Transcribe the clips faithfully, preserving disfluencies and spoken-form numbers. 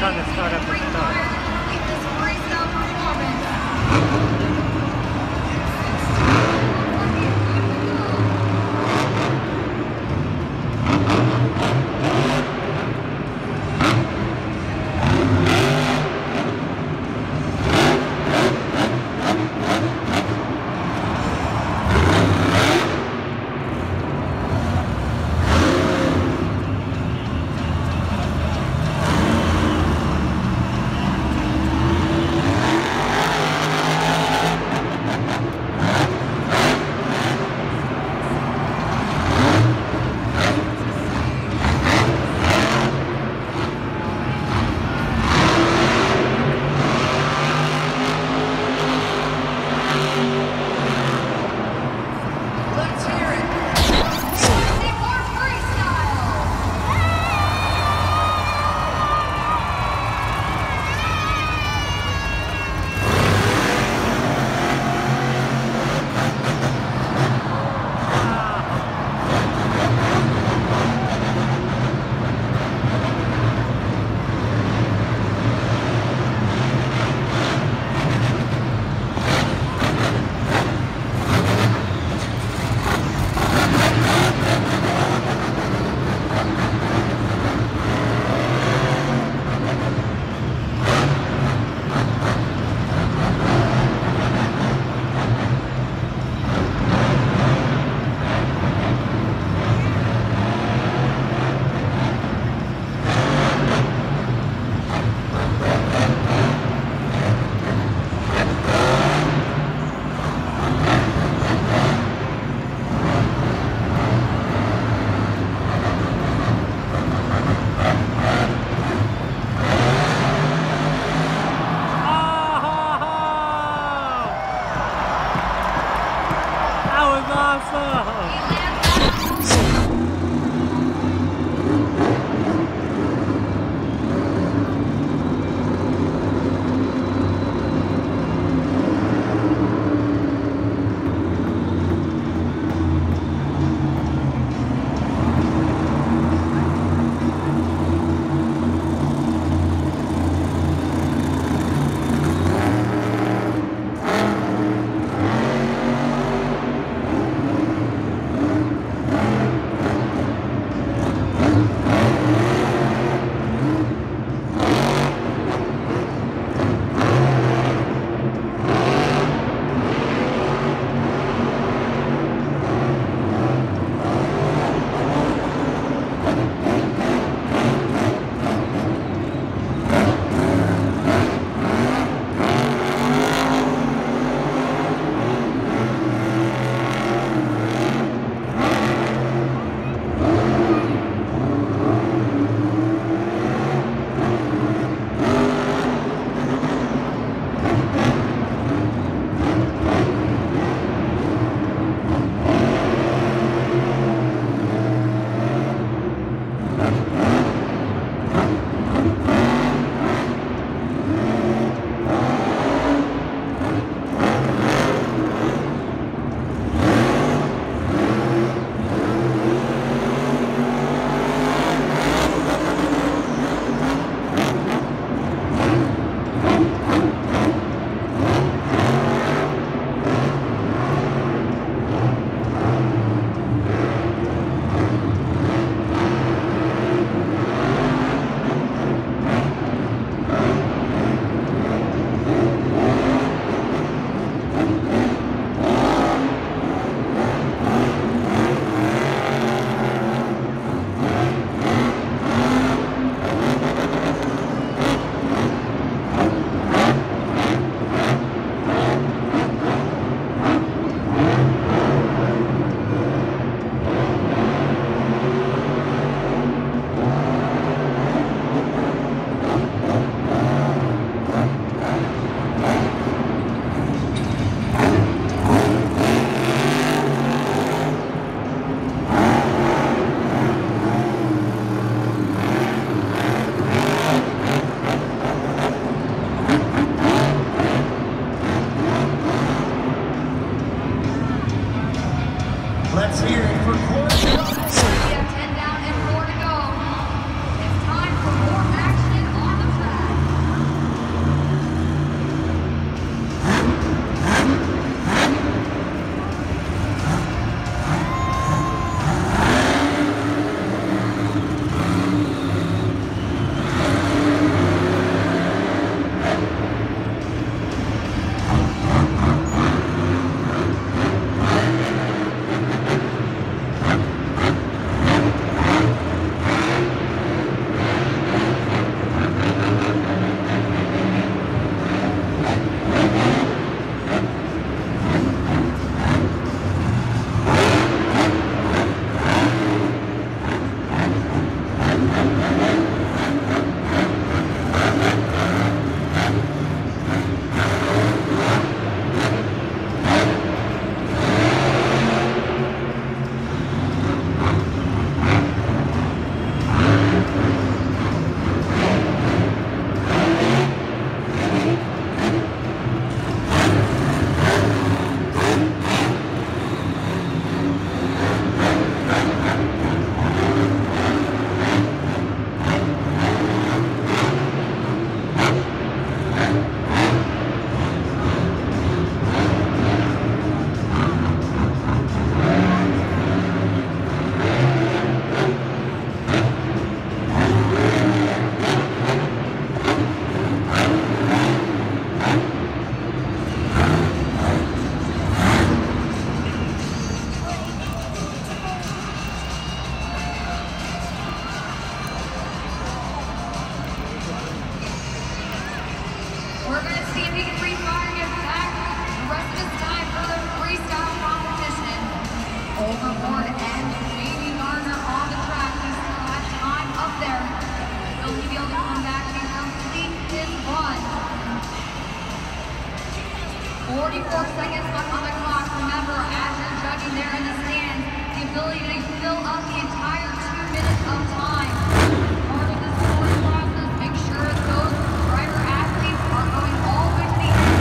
trying to start up the start. going to be able to come back and complete this run. forty-four seconds left on the clock. Remember, as you're jogging there in the stands, the ability to fill up the entire two minutes of time. Part of the scoring process, make sure those driver athletes are going all the way to the end.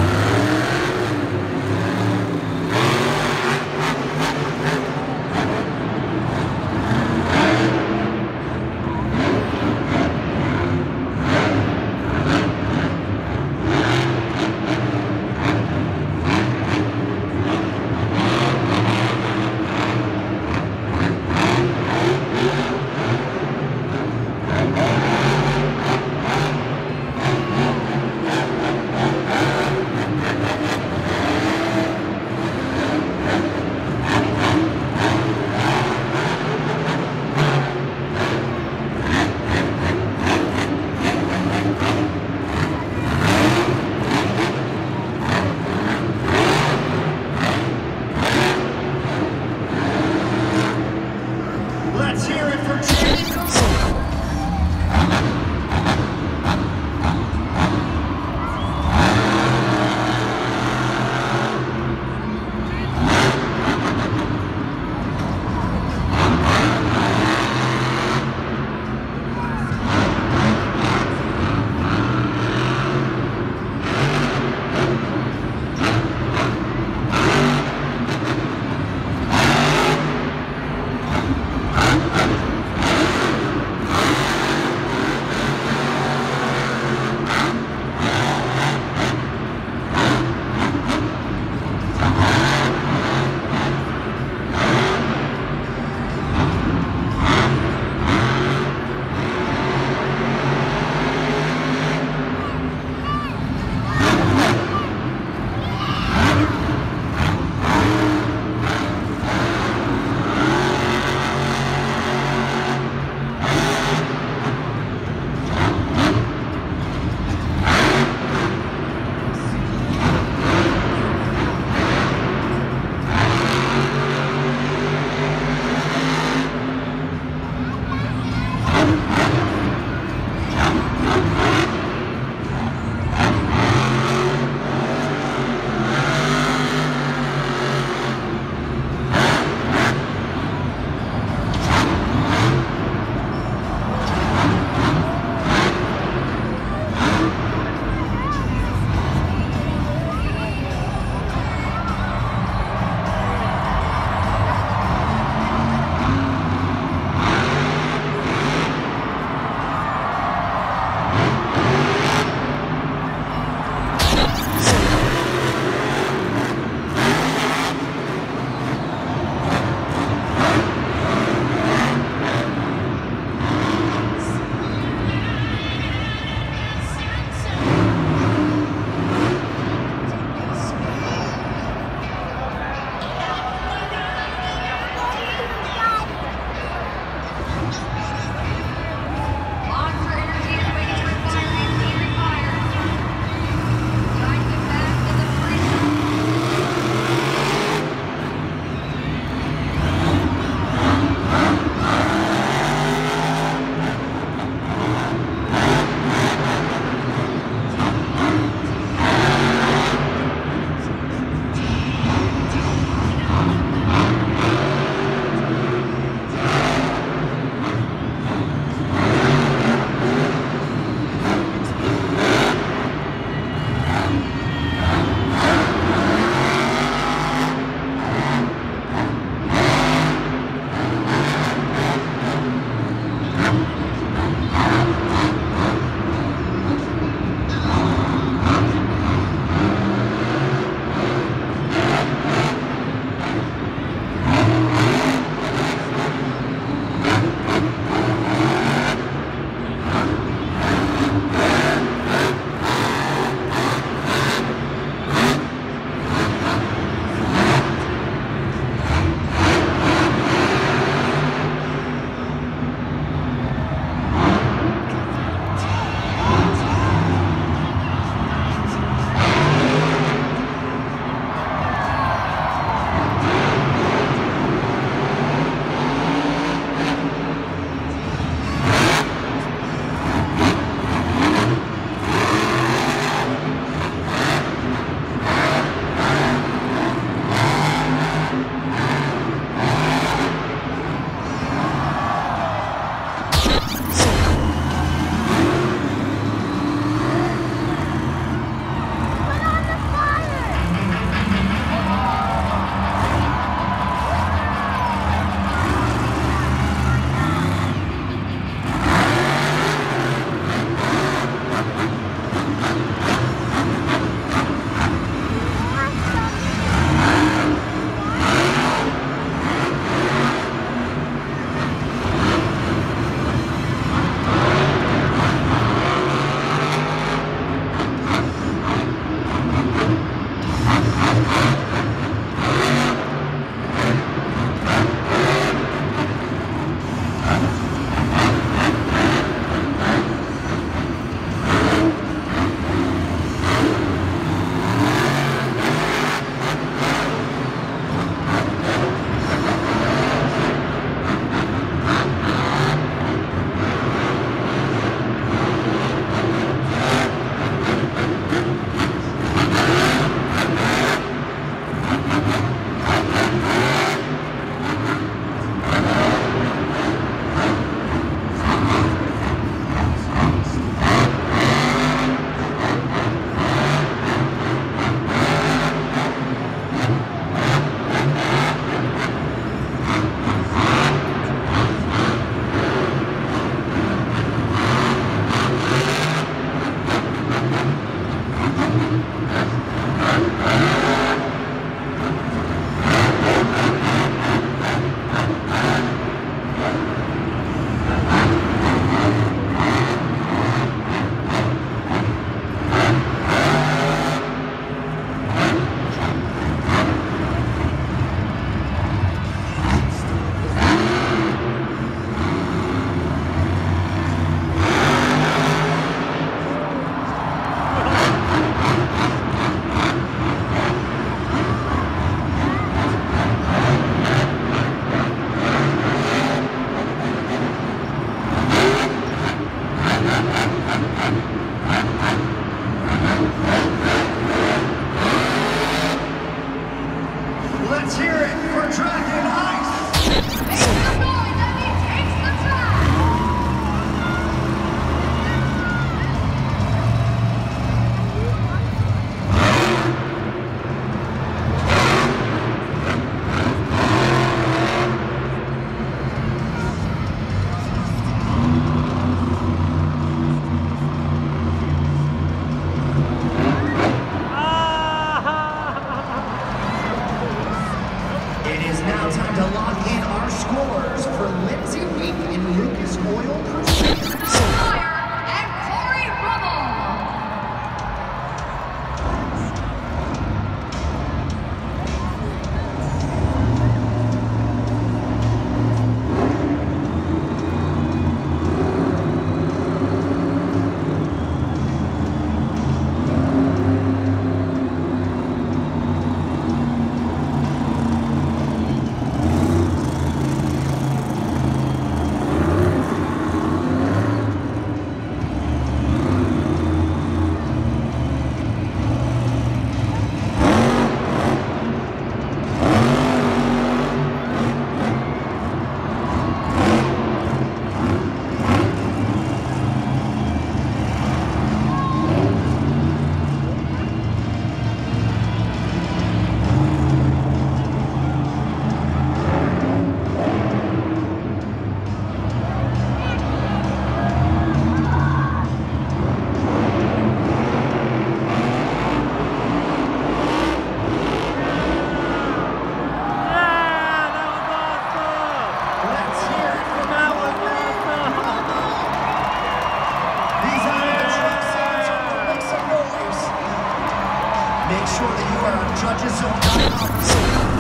judges zone.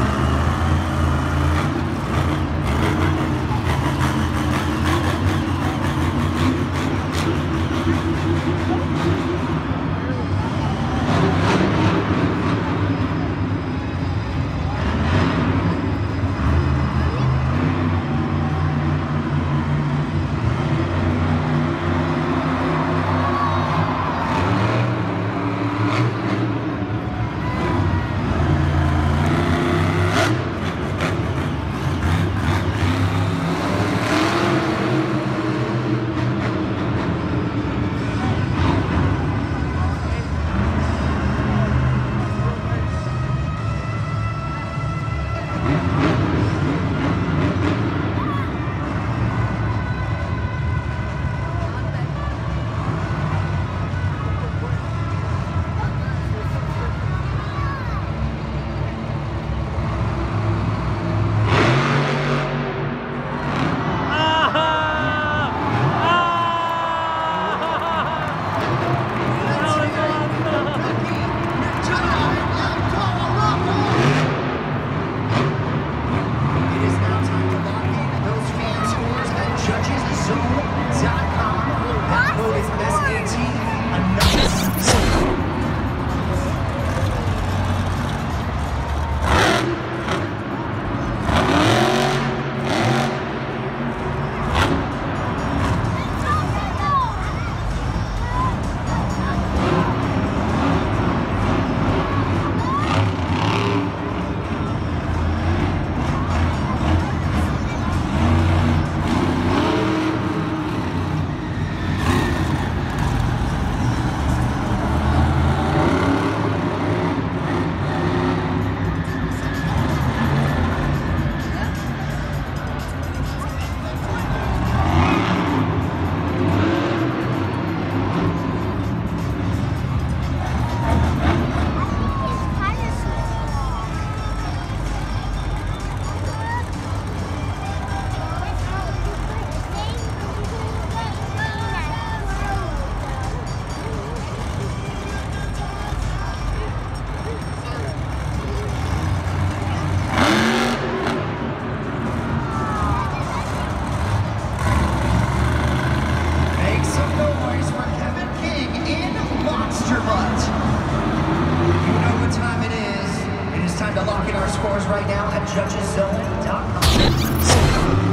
Right now at judges zone dot com.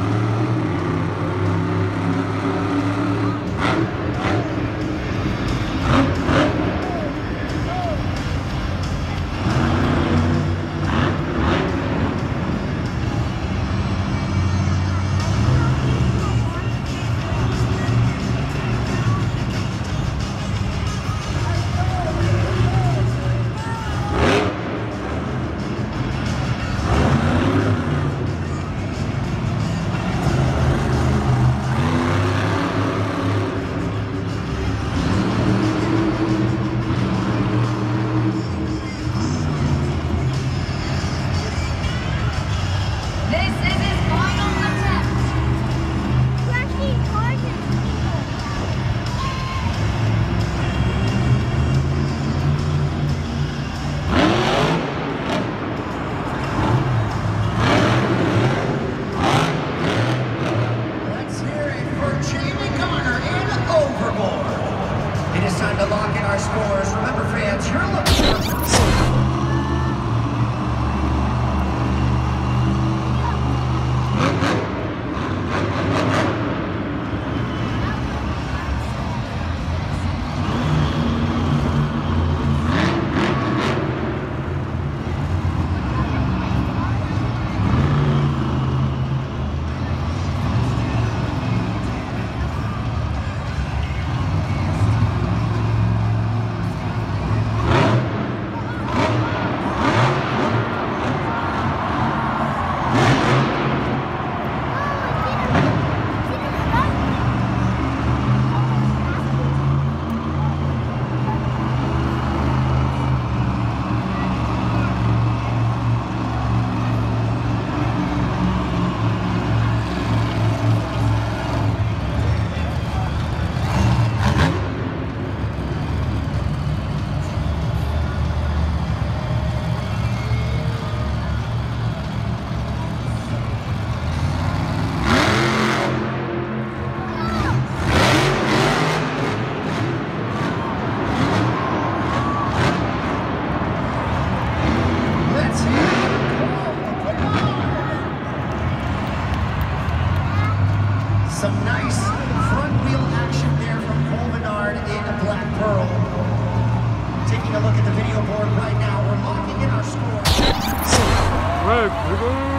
a look at the video board right now. We're locking in our score. Right, people.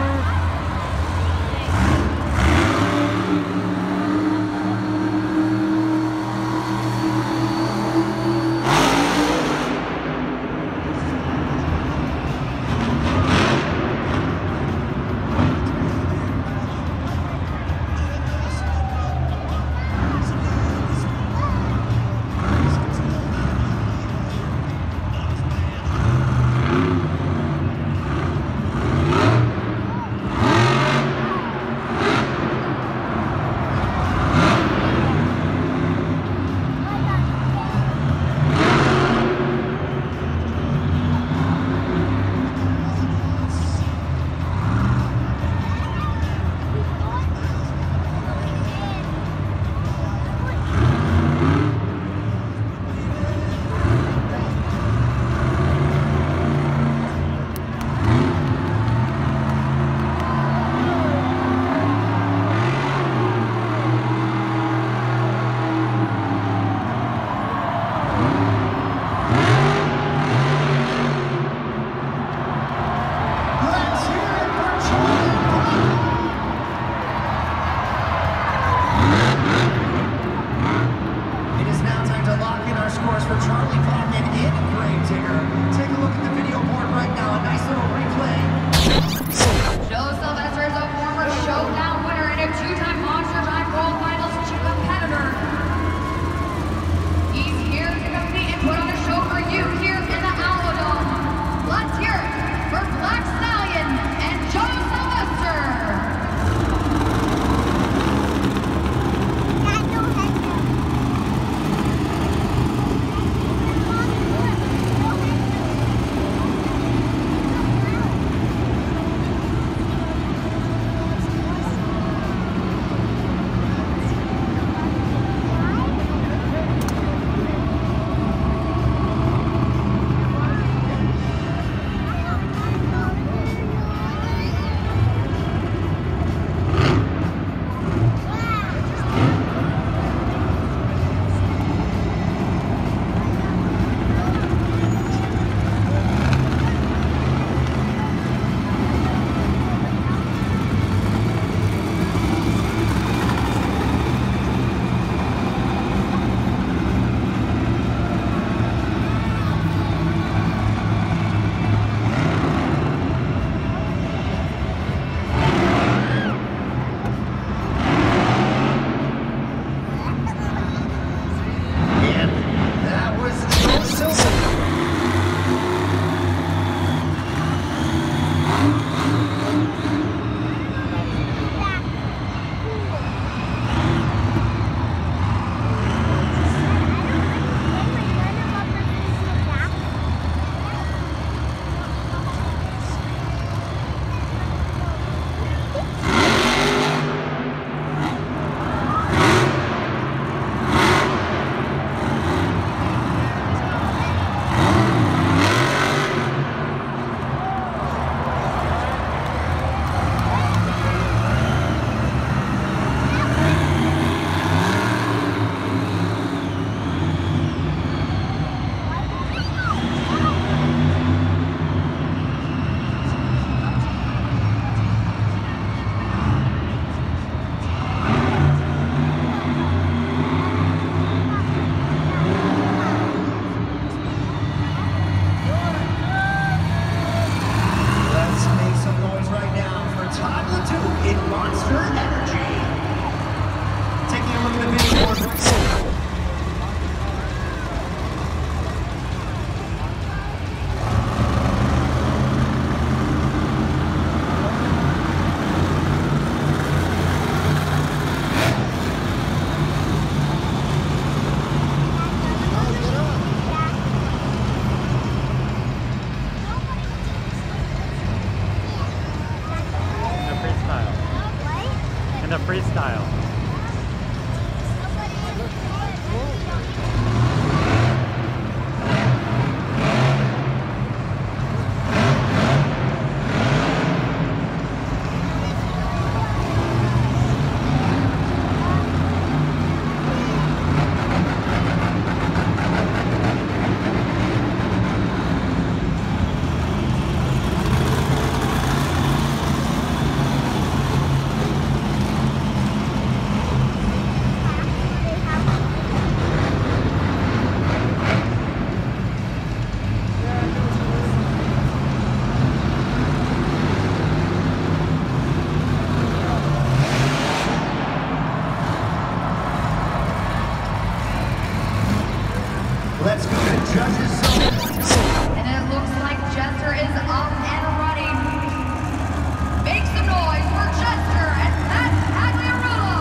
Let's go to judges zone. And it looks like Jester is up and running. Make some noise for Jester and Matt Pagliarulo.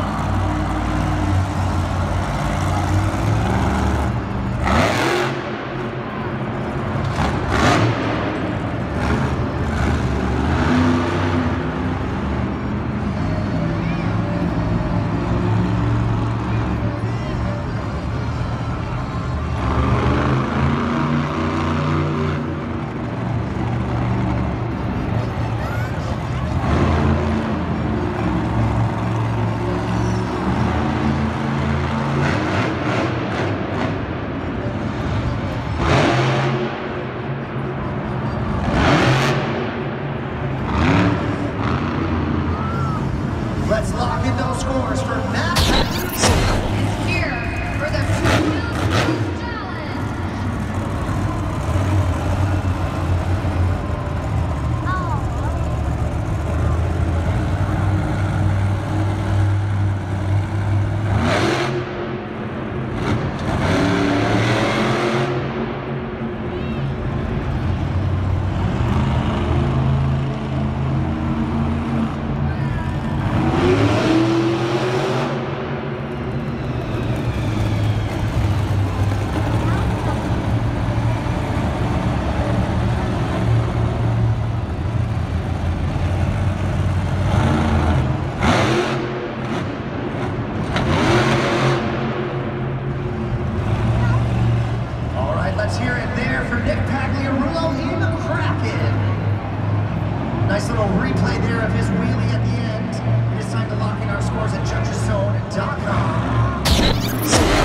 Let's lock in those scores for Matt. Is here for the Two Wheels Challenge. All right, let's hear it there for Nick Pagliarulo in the Kraken. Nice little replay there of his wheelie at the end. It is time to lock in our scores at judges zone dot com.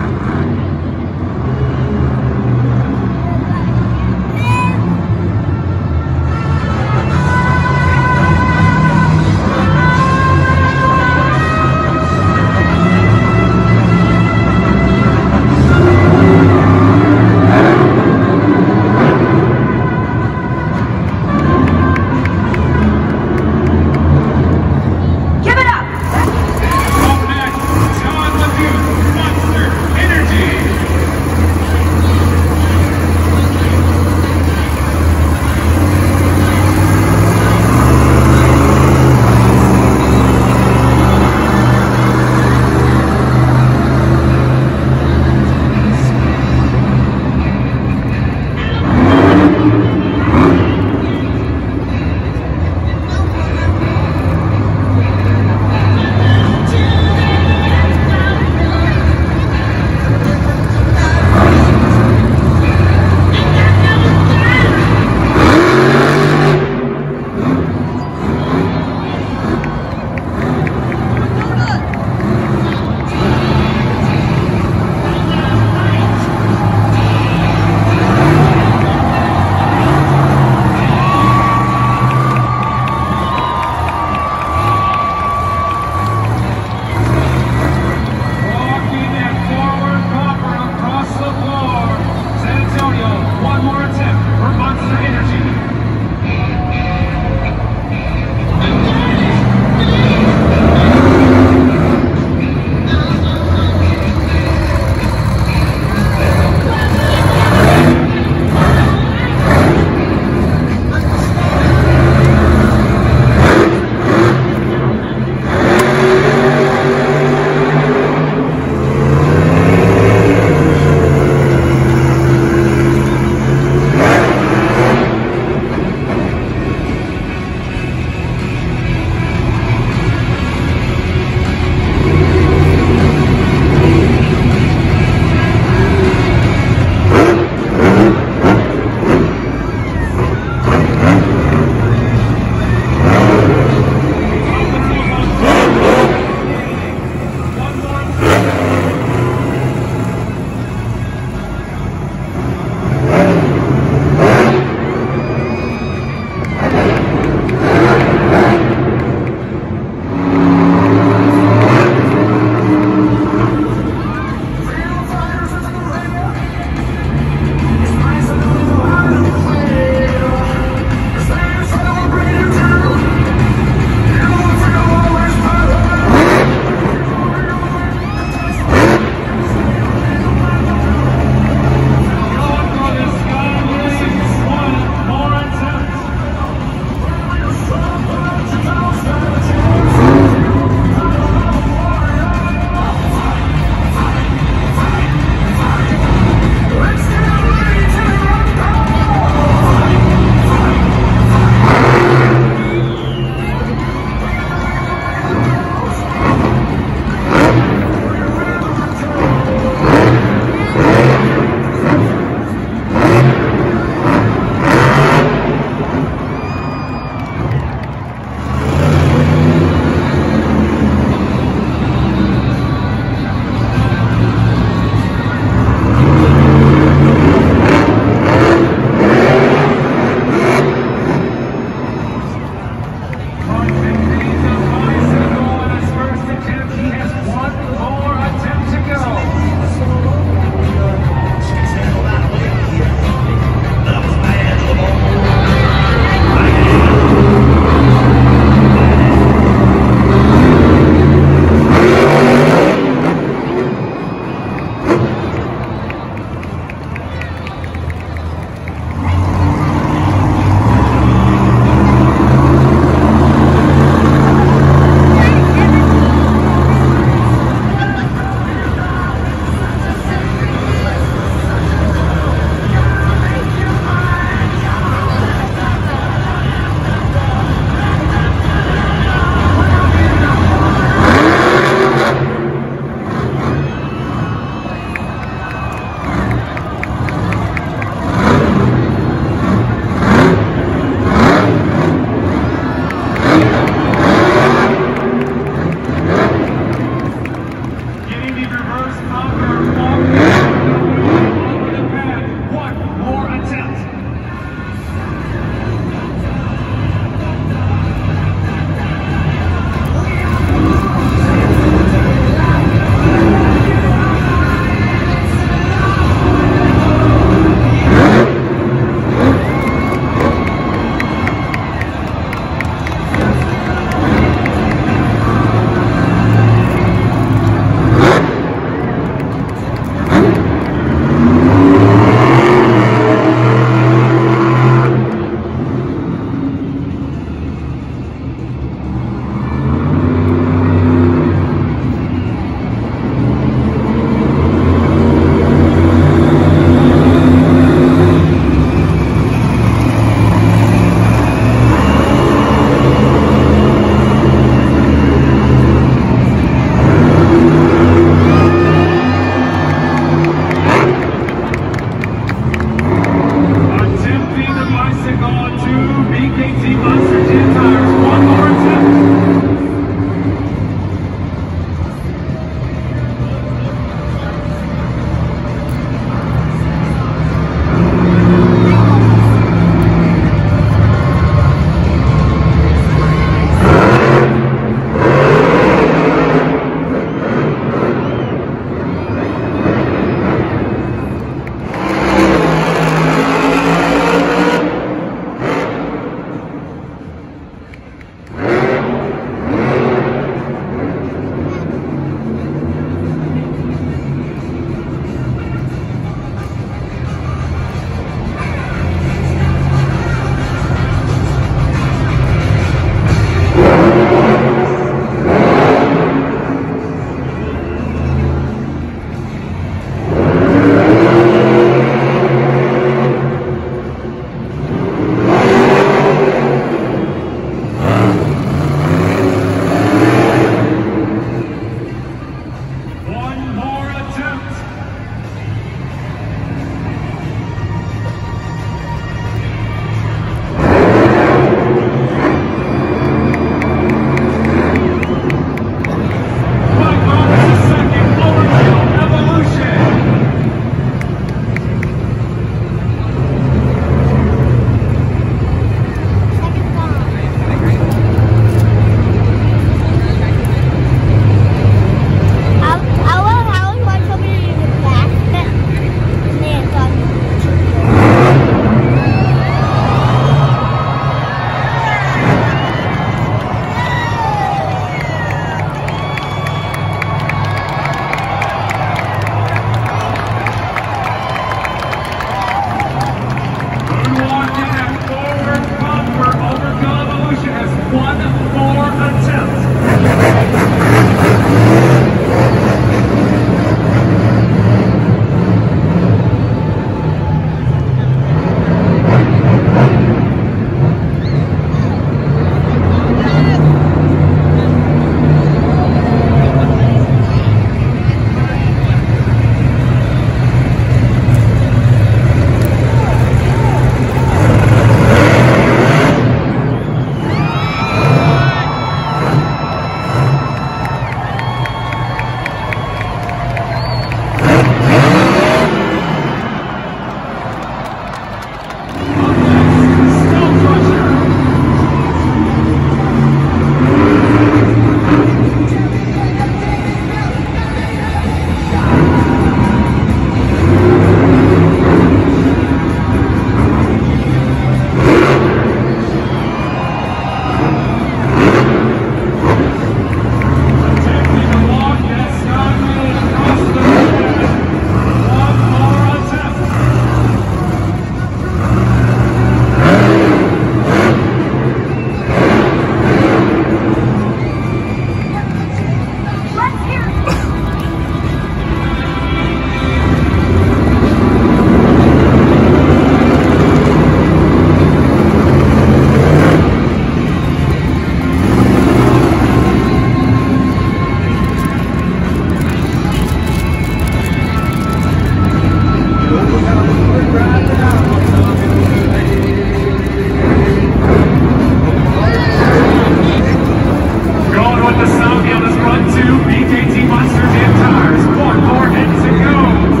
Going with the Sound on this run two, B K T Monsters and Tires. One more hits and go.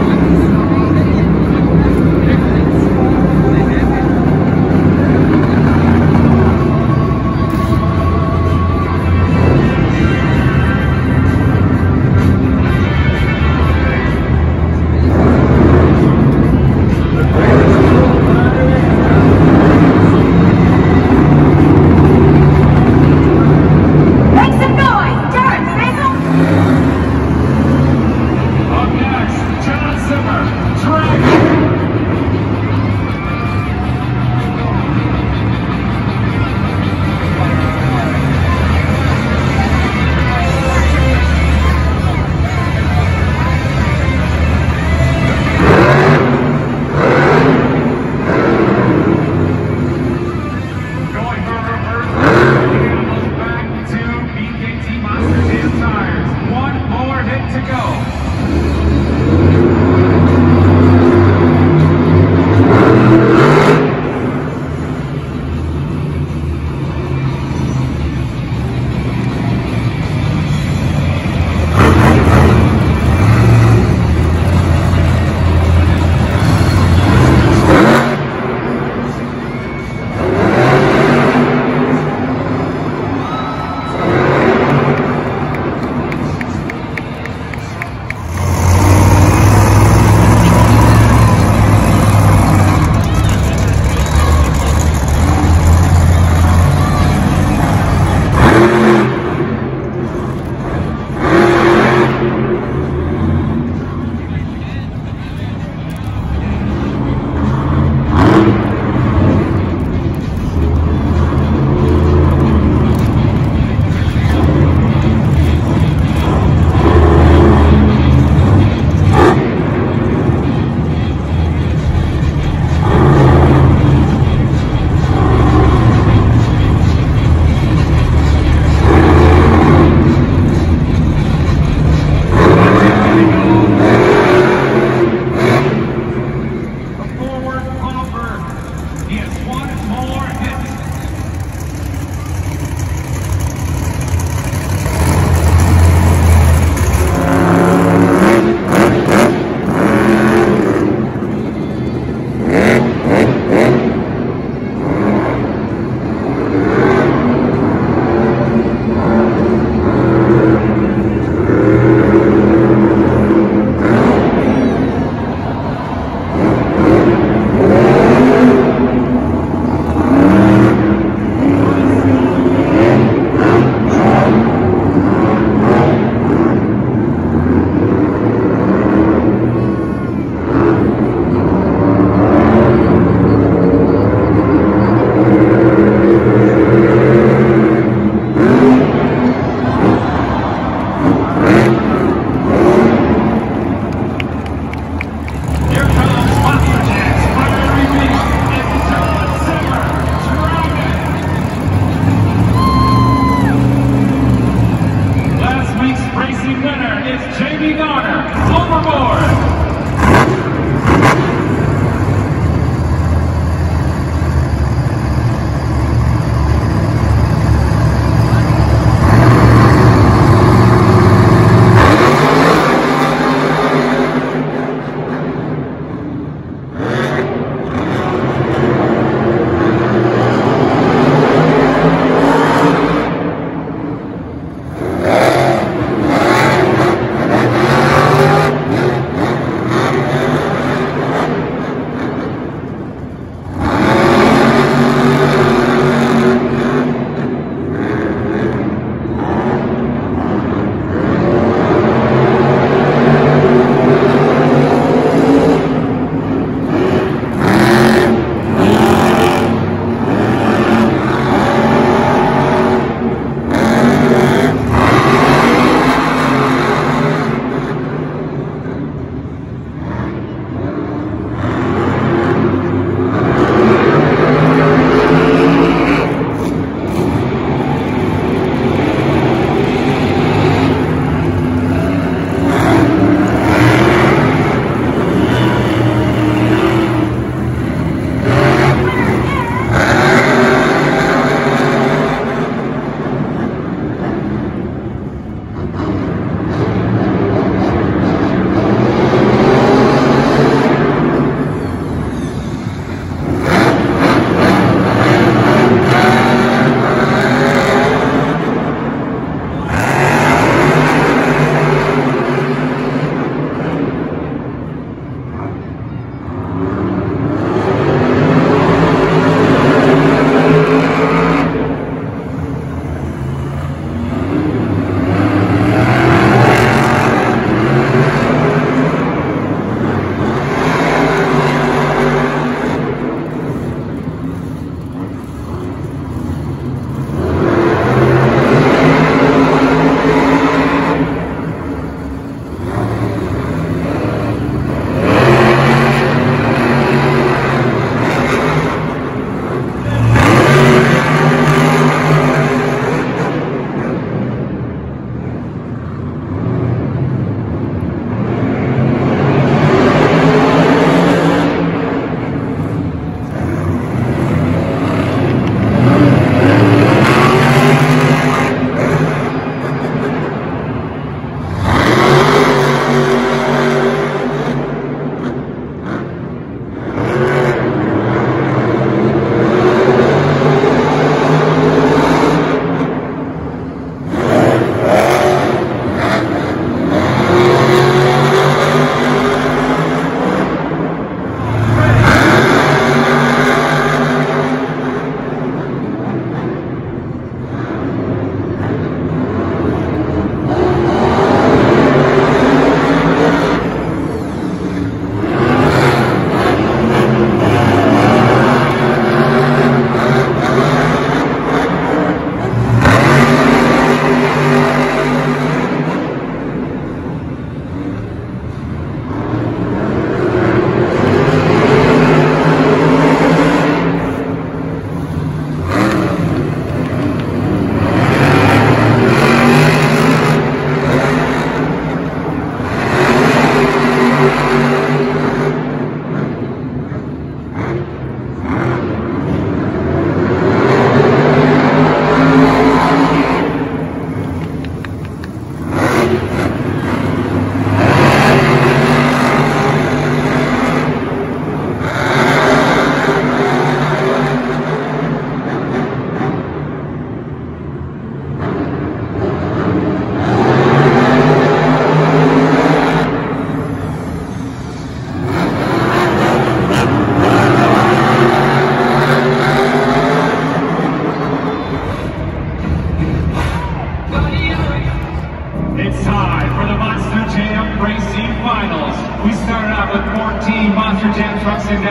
Right.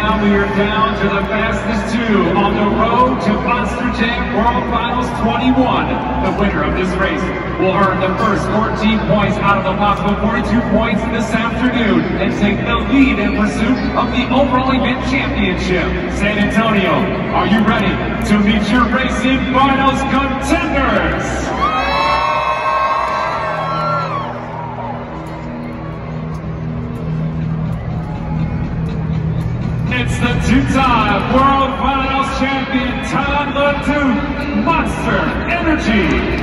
now we are down to the fastest two on the road to Monster Jam World Finals twenty-one. The winner of this race will earn the first fourteen points out of the possible forty-two points this afternoon and take the lead in pursuit of the overall event championship. San Antonio, are you ready to meet your racing finals contenders? It's the two-time World Finals champion, Todd LeDuc, Monster Energy.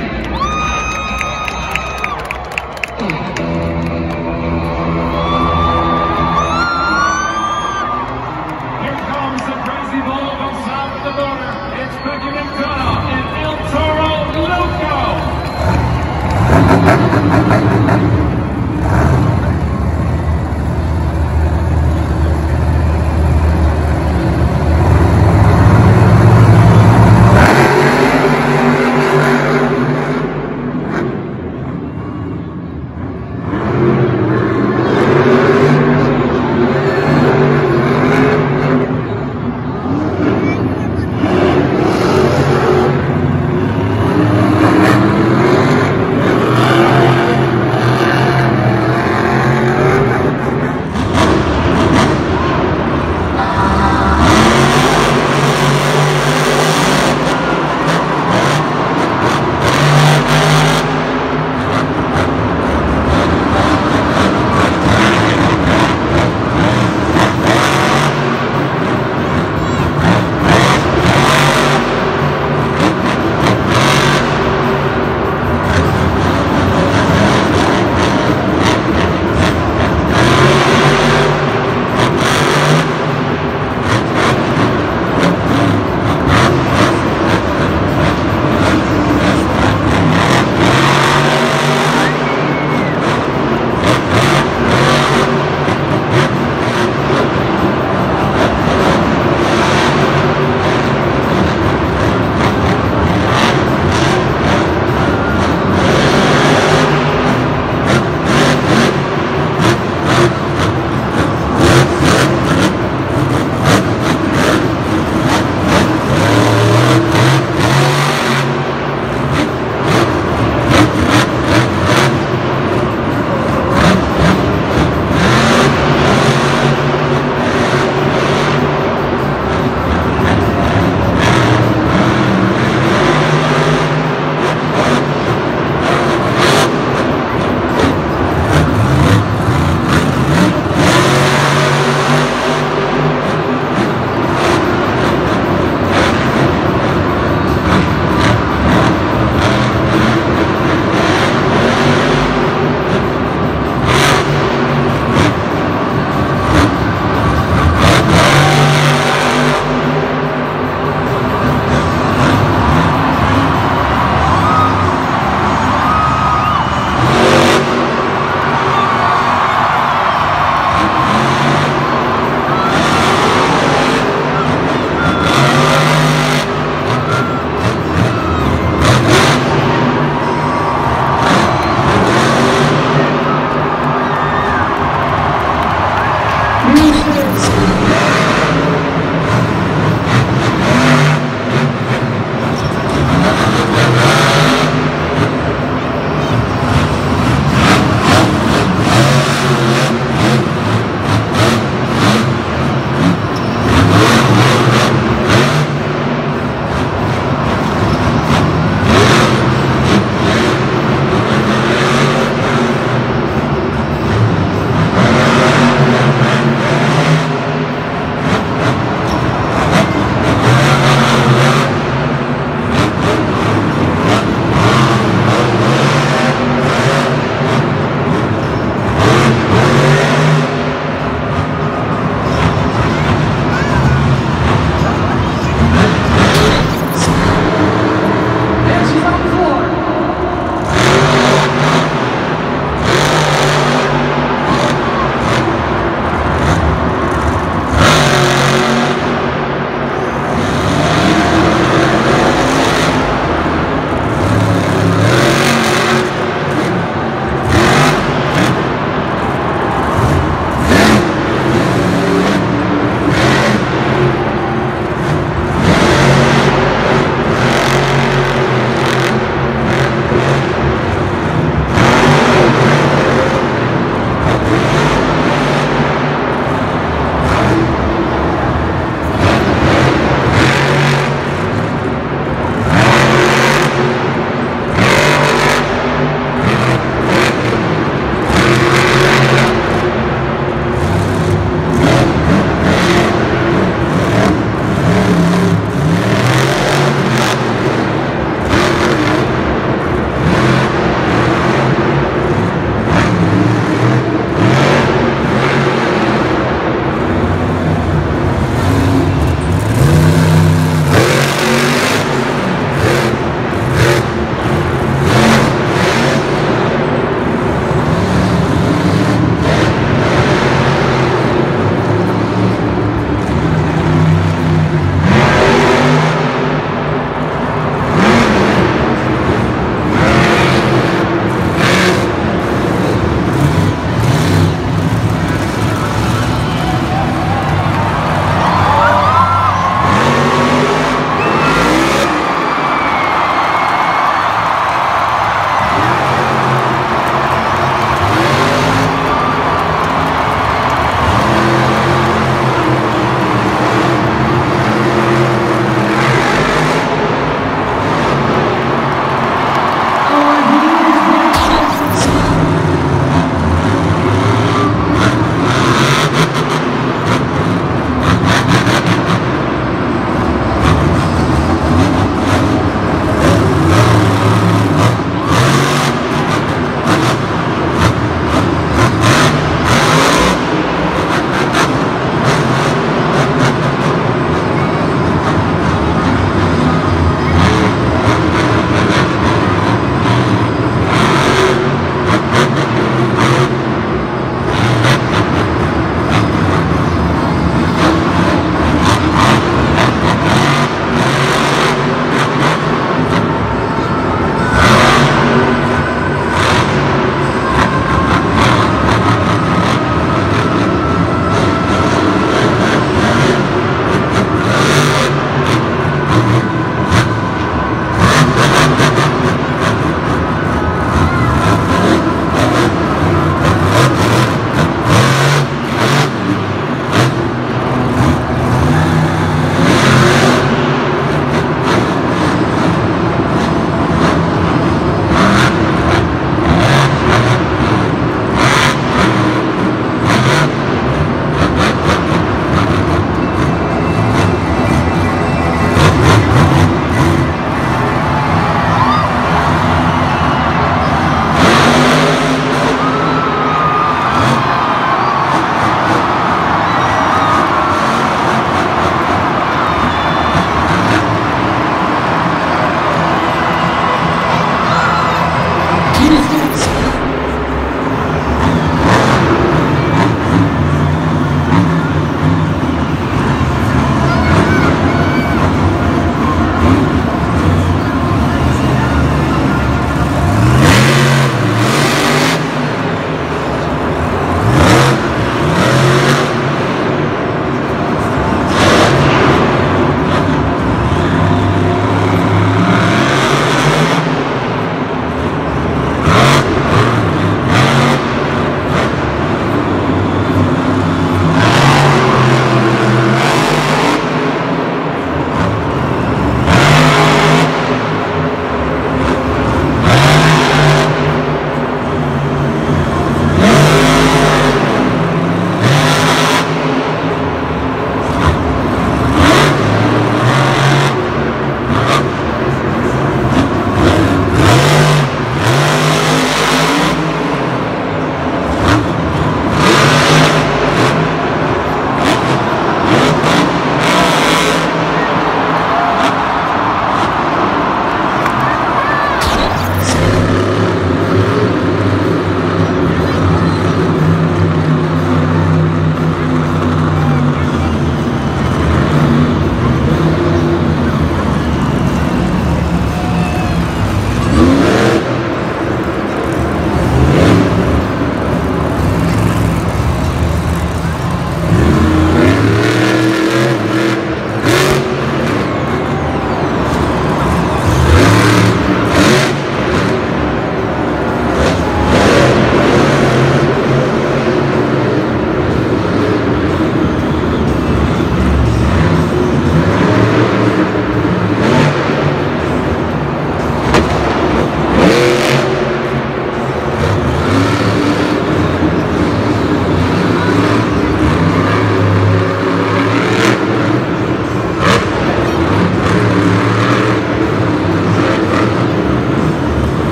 Here comes the crazy bull from south of the border. It's Becky McDonough and El Toro Loco.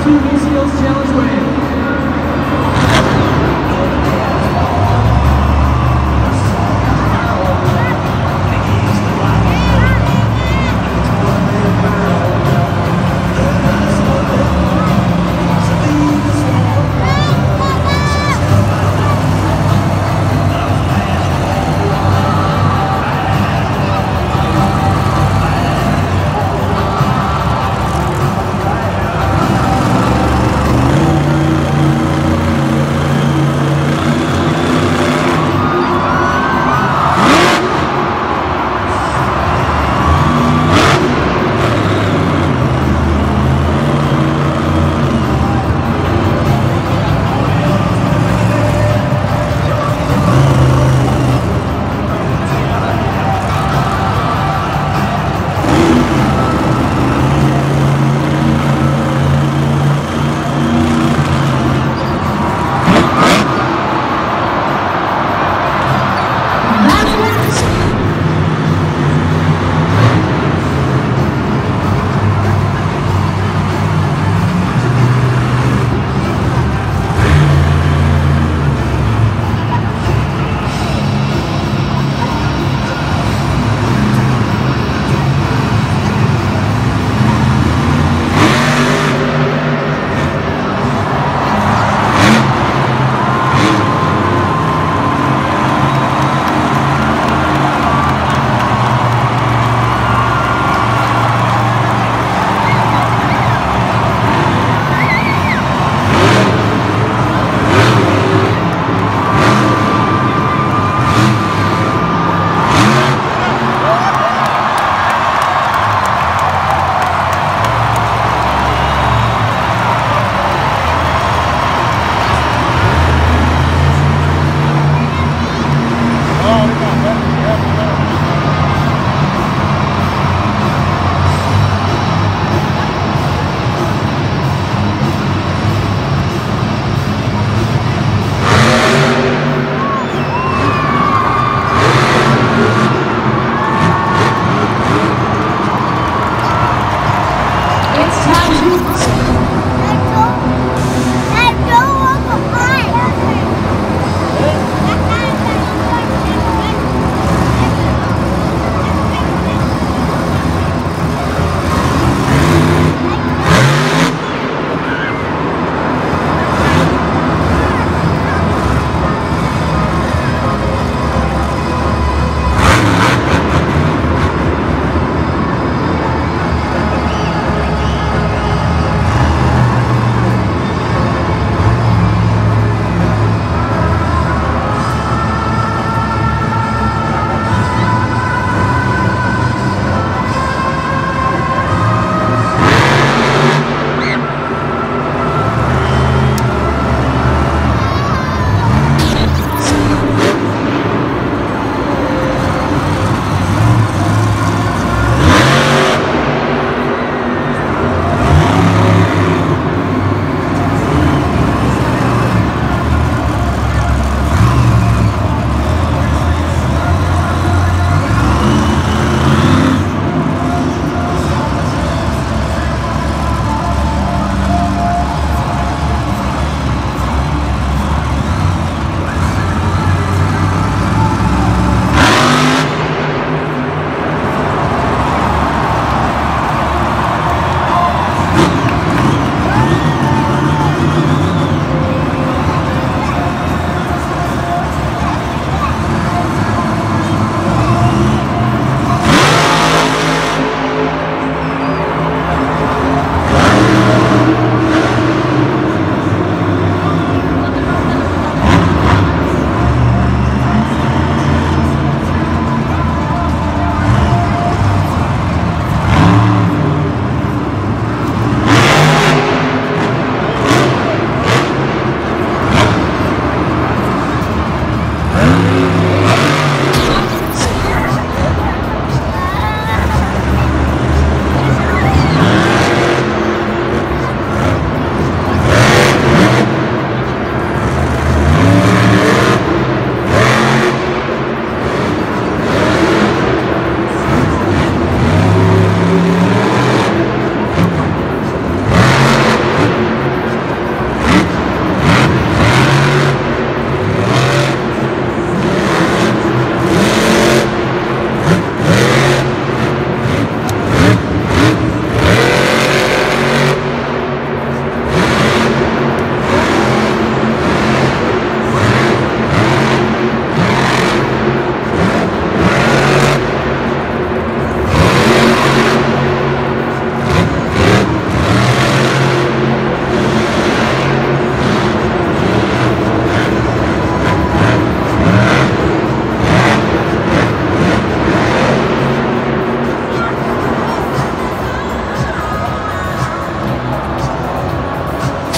two V Skills Challenge win.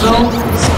So,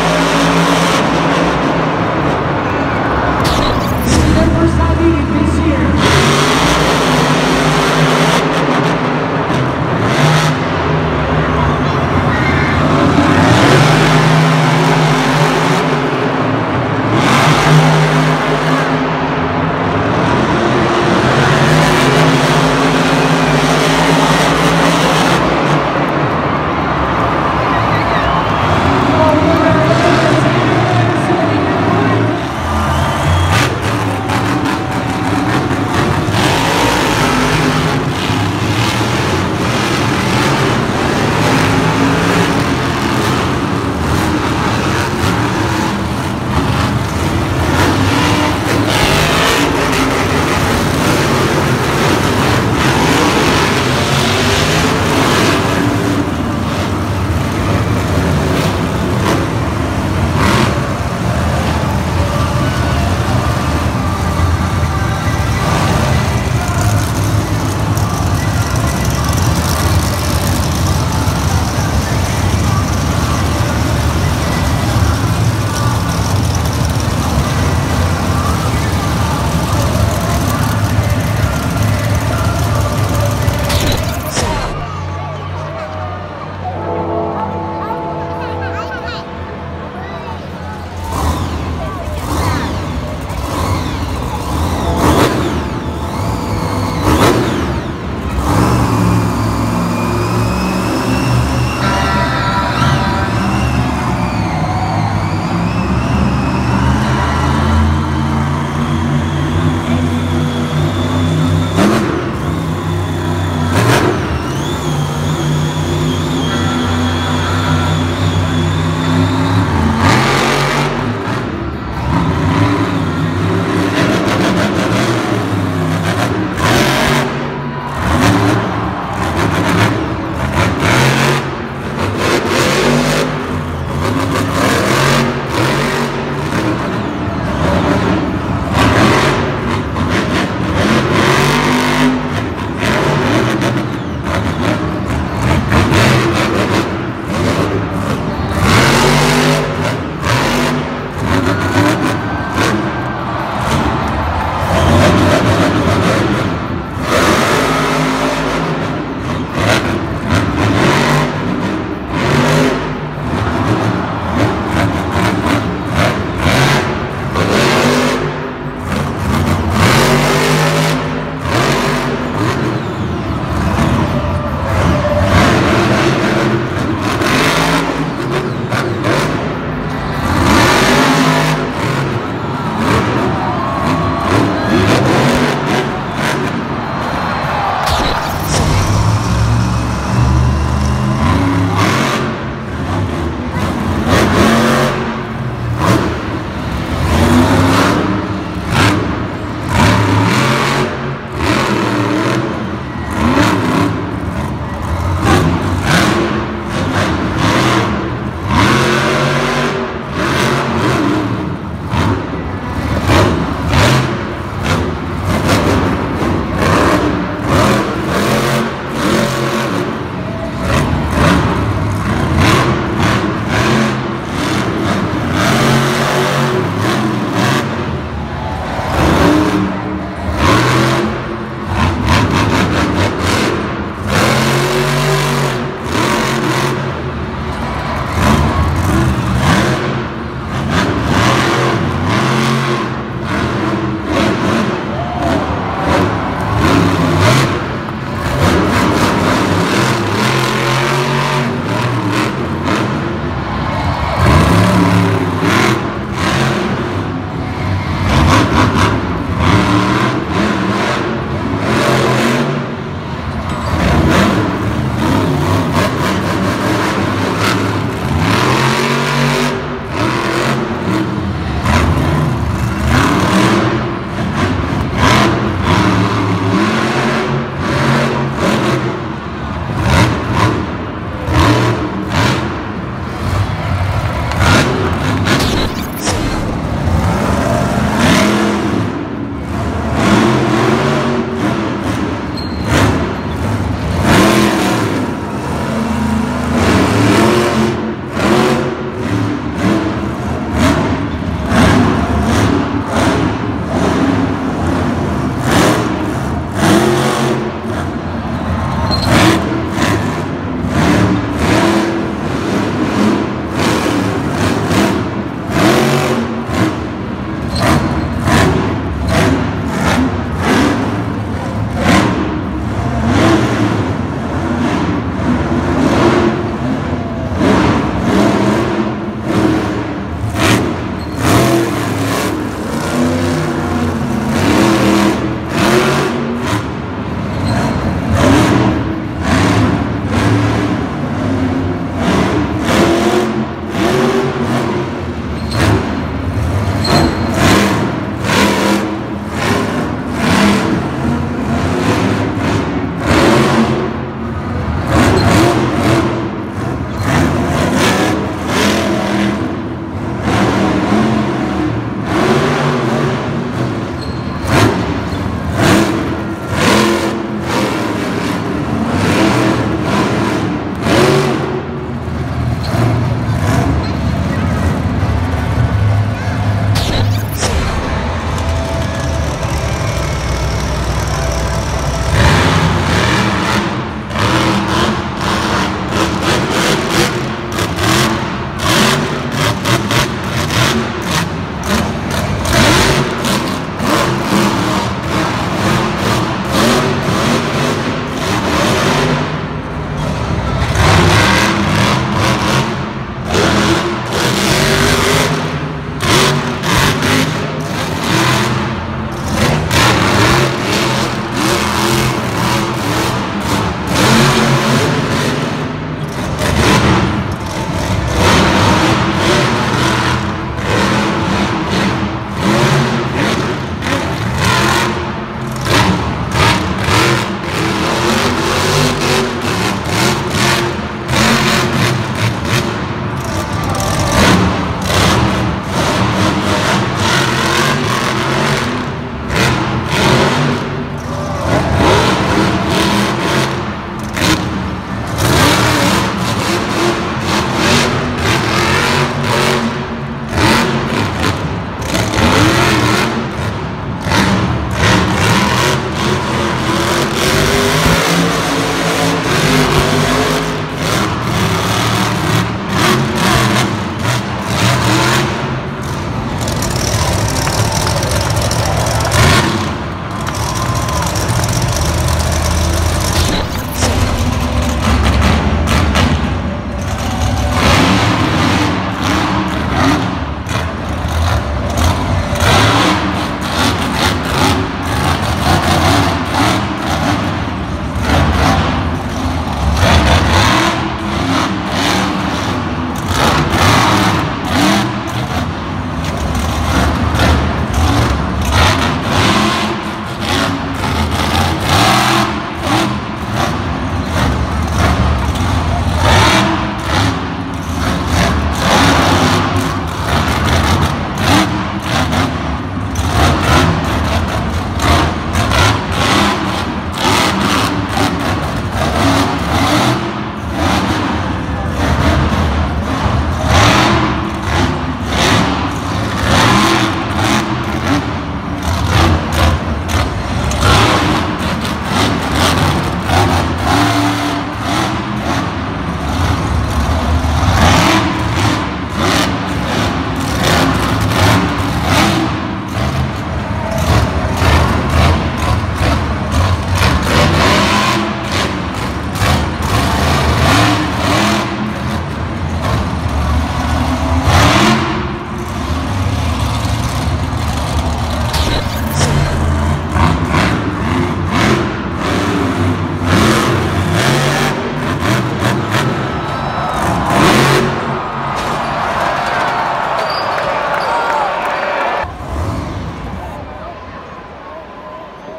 this year.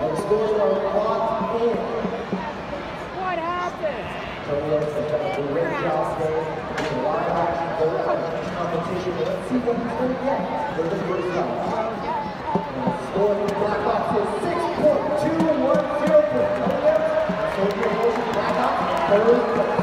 And the scores are locked in. What happened? Tony Oaks has done a great job today. It's a lot of action, both competition. Let's see what he's going to get for the first round. And the score for the Blackhawks is six point two one zero for Tony Oaks. So your motion Blackhawks in third place.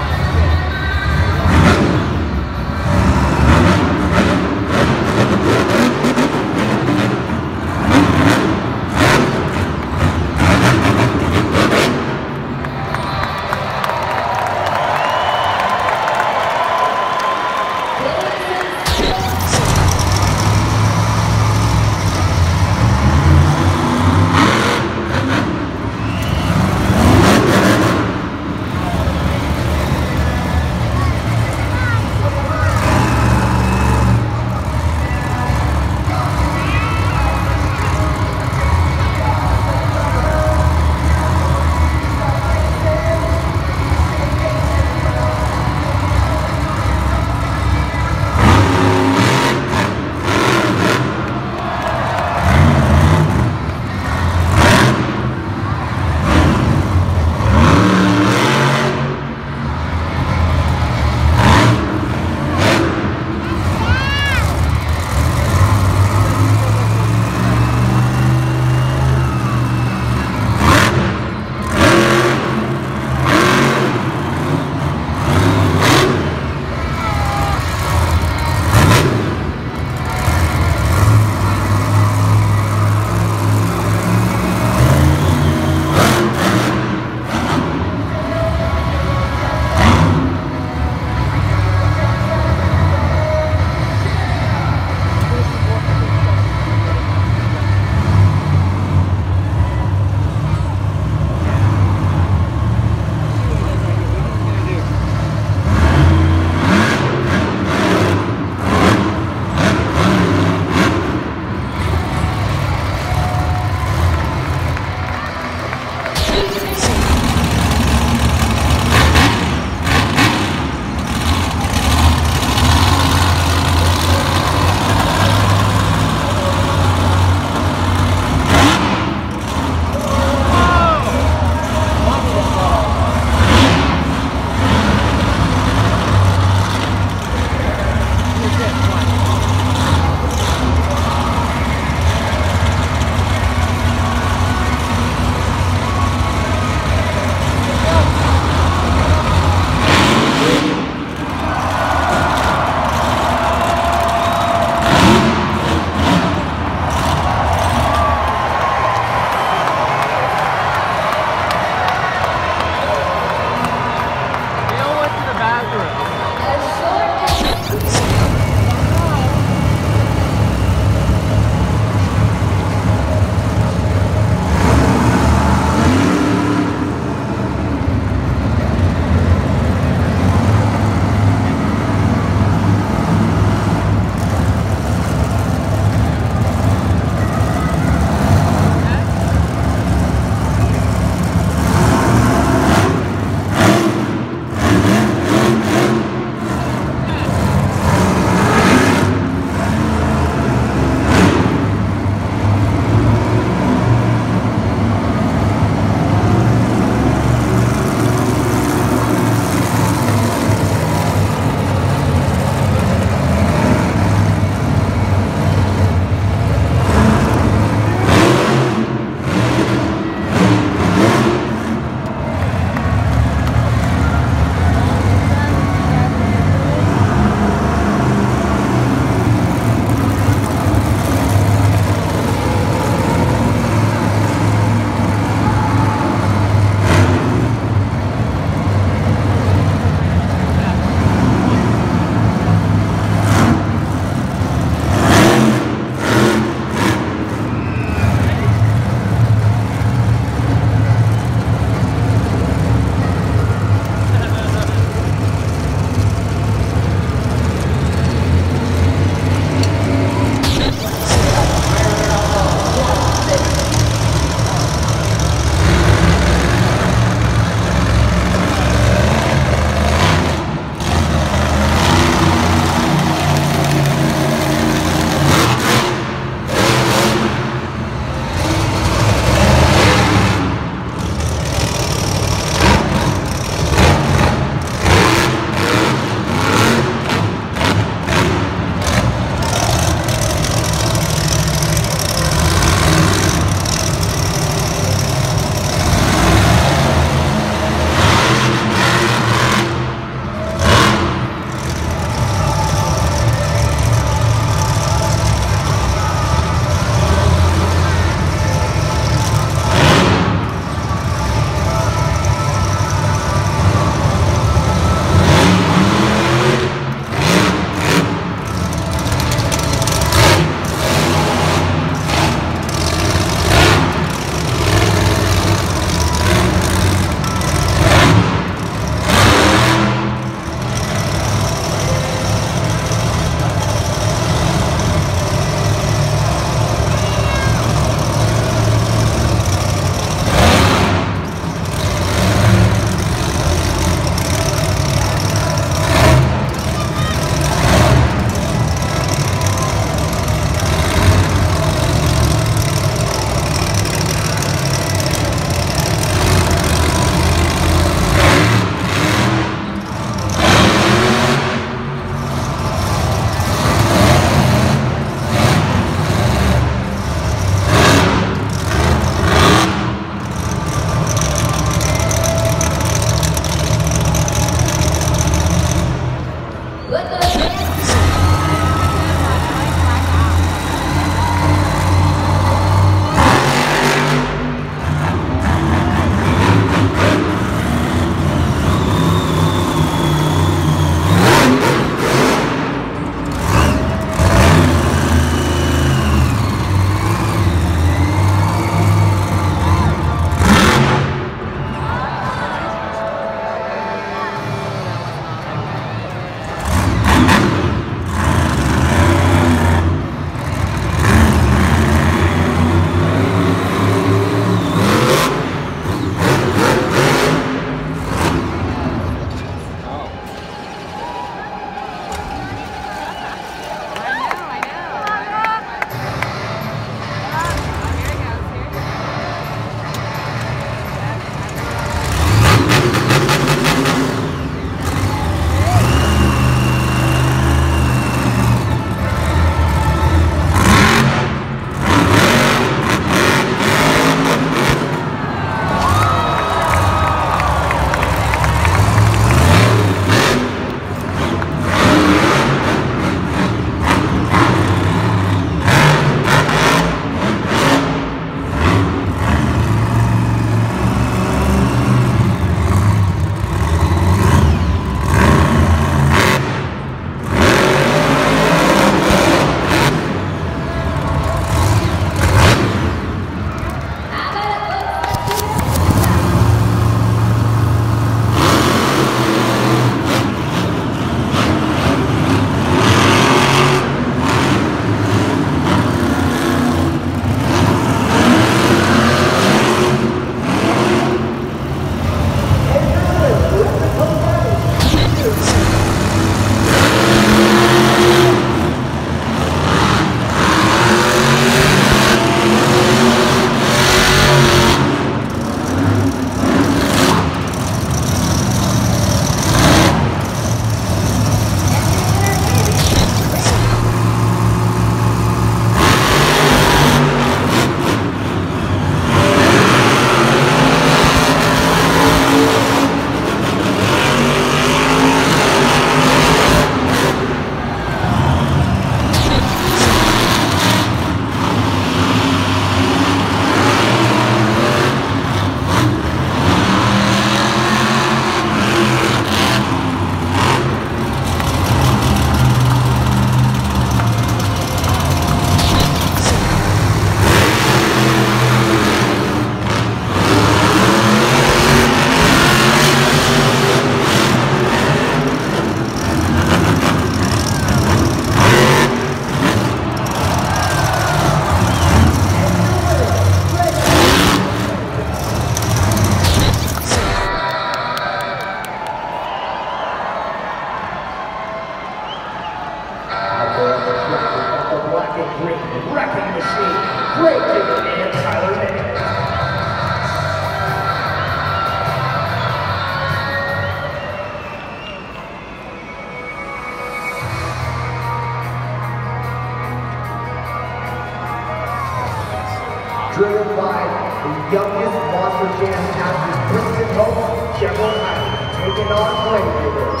the youngest Monster Jam chapter, Princeton Hope, Chevrolet Heights, taking on Playmaker.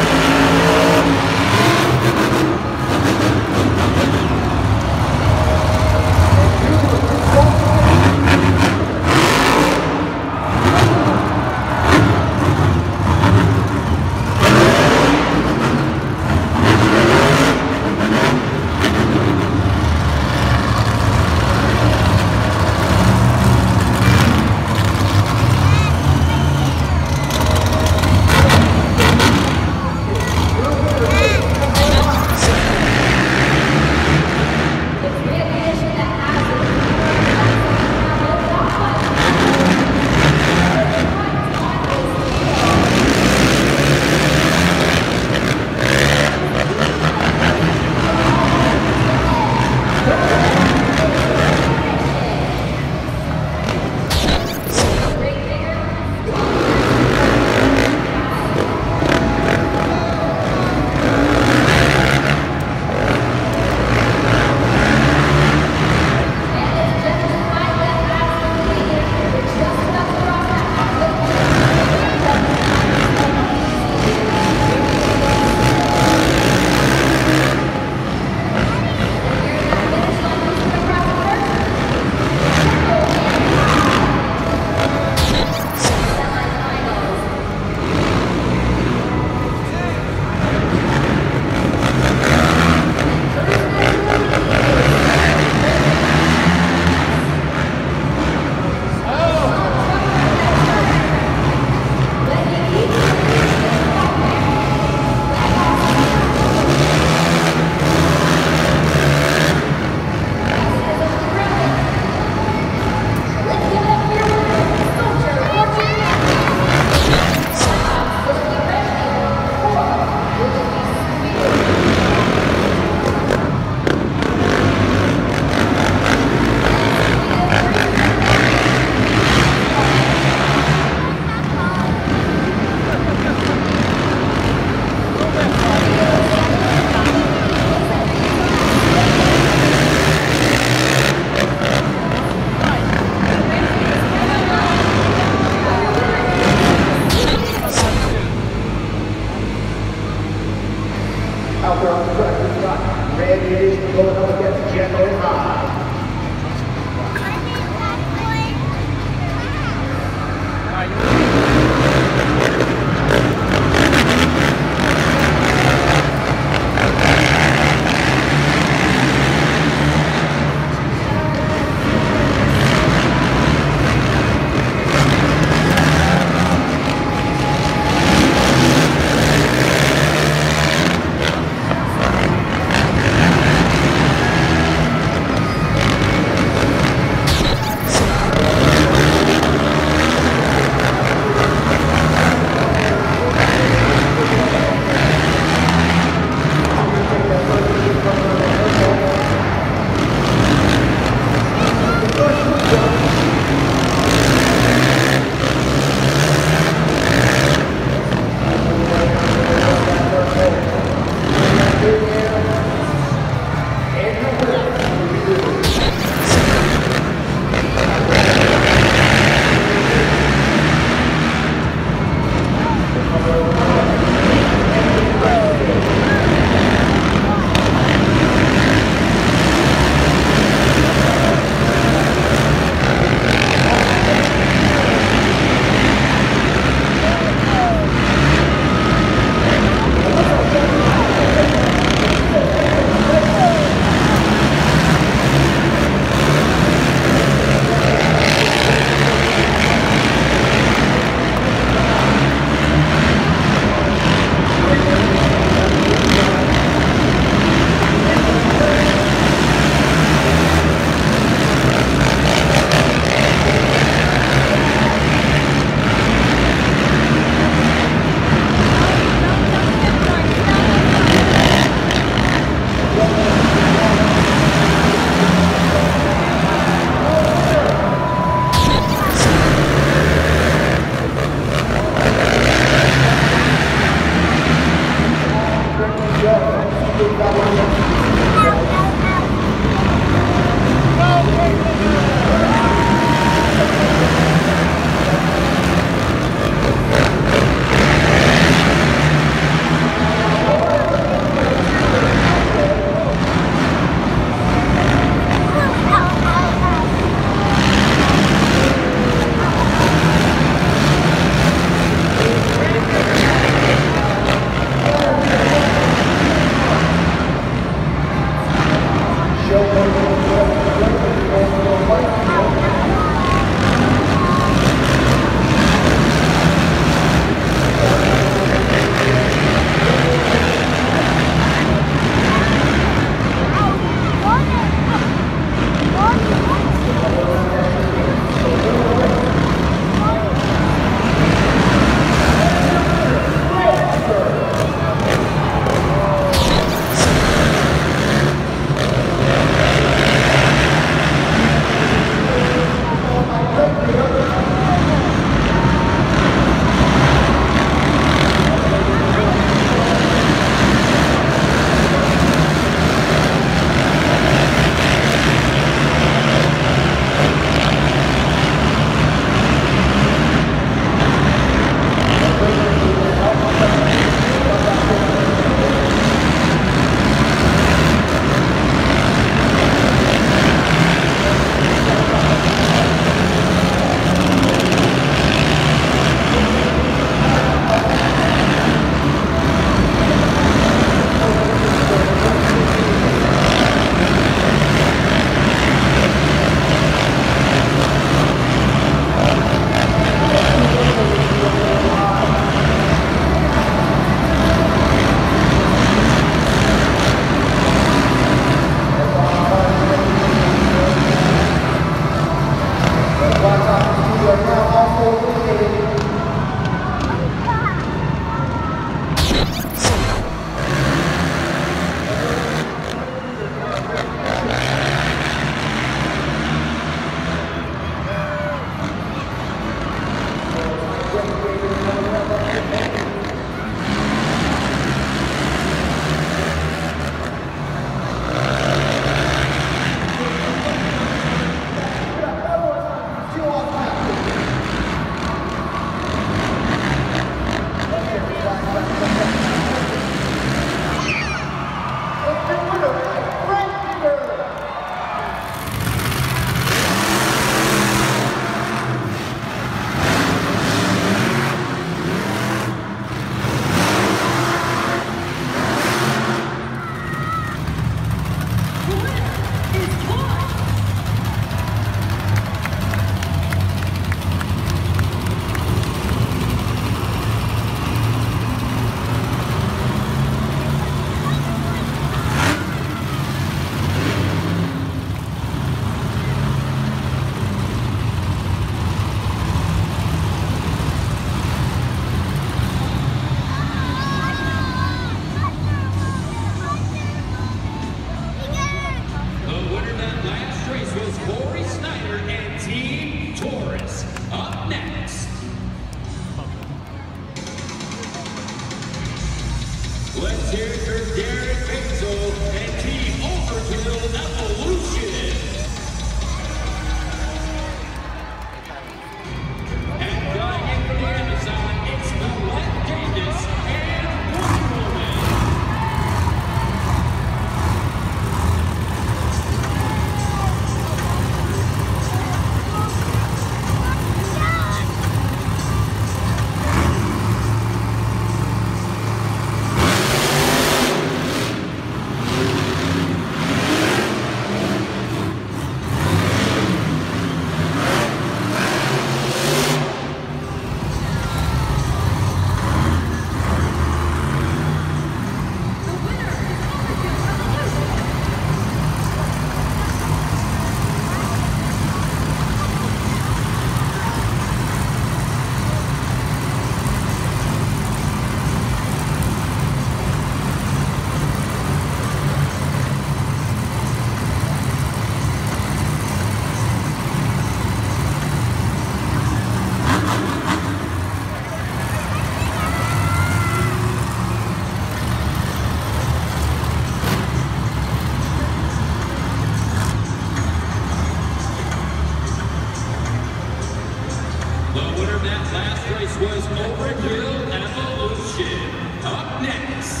was Overkill Evolution. Up next.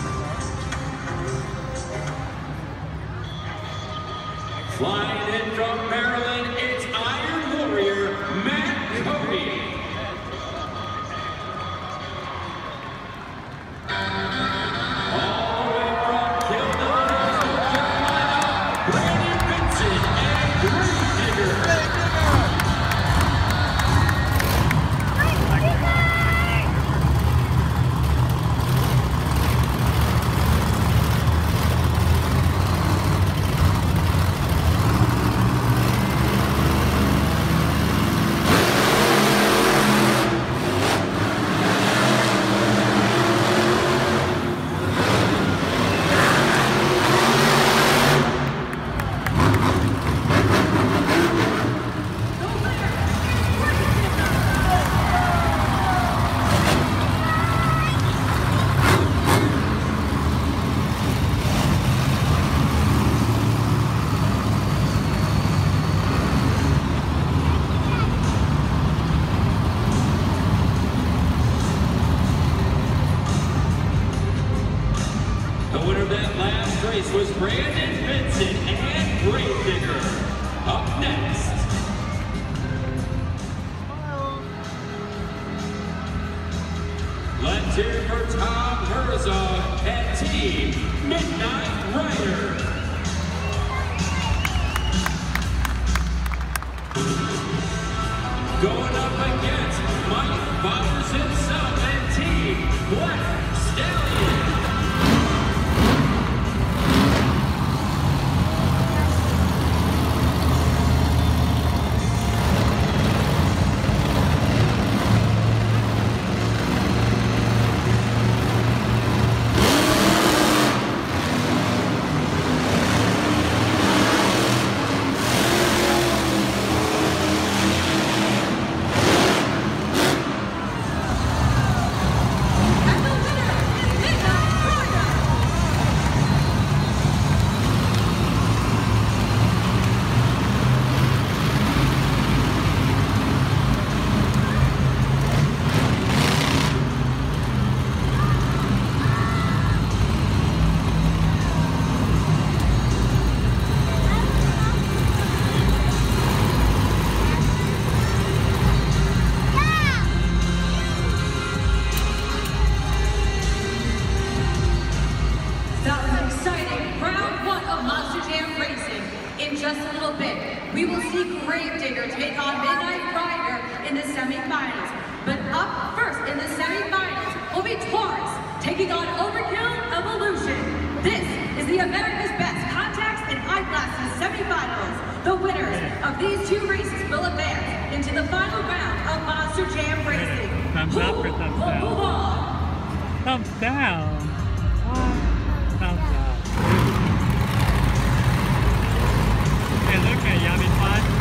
Flying in from Maryland, it's Iron Warrior, Matt Cody. All the way from Kildown, North Carolina, Brandon Vincent and Gravedigger. The winner of that last race was Brandon Vincent and Gravedigger. Up next. Let's hear it for Tom Herzog and Team Midnight Rider. Going up against Mike Bowers himself and Team Black Stallion. Just a little bit, we will see Gravedigger take on Midnight Rider in the semifinals. But up first in the semifinals will be Taurus taking on Overkill Evolution. This is the America's Best Contacts and Eyeglasses semifinals. The winners of these two races will advance into the final round of Monster Jam Racing. Thumbs up or thumbs down? Move on. Thumbs down. Oh, thumbs up. Hey, look at Yummy Fun.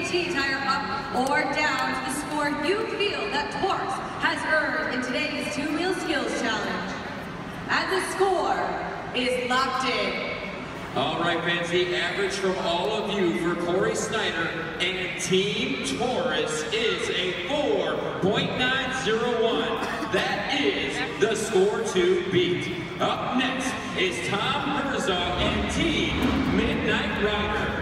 T tire up or down to the score you feel that Taurus has earned in today's two-wheel skills challenge. And the score is locked in. All right, fans, the average from all of you for Corey Snyder and Team Taurus is a four point nine zero one. That is the score to beat. Up next is Tom Herzog and Team Midnight Rider.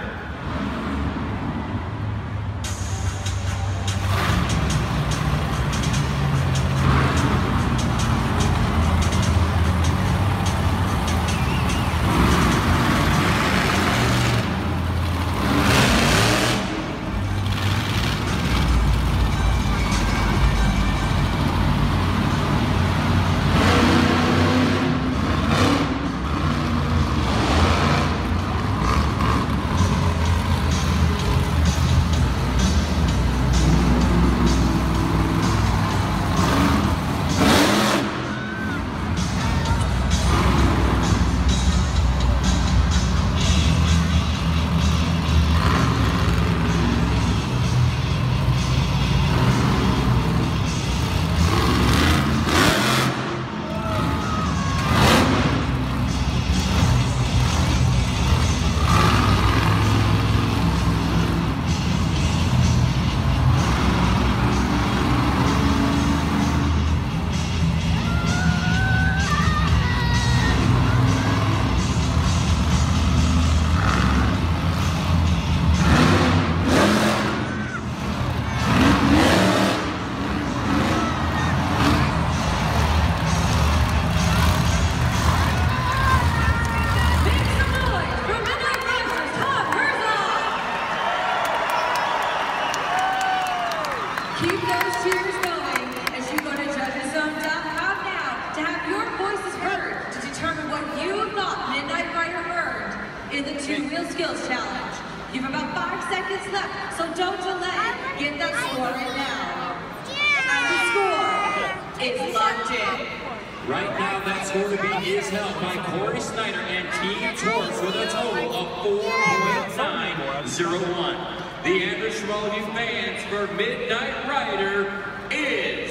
In the two-wheel skills challenge. You have about five seconds left, so don't delay. Get that score right now. And the score is locked in. Right now, that score to beat is held by Corey Snyder and Team Taurus with a total of four point nine zero one. The average from all of you fans for Midnight Rider is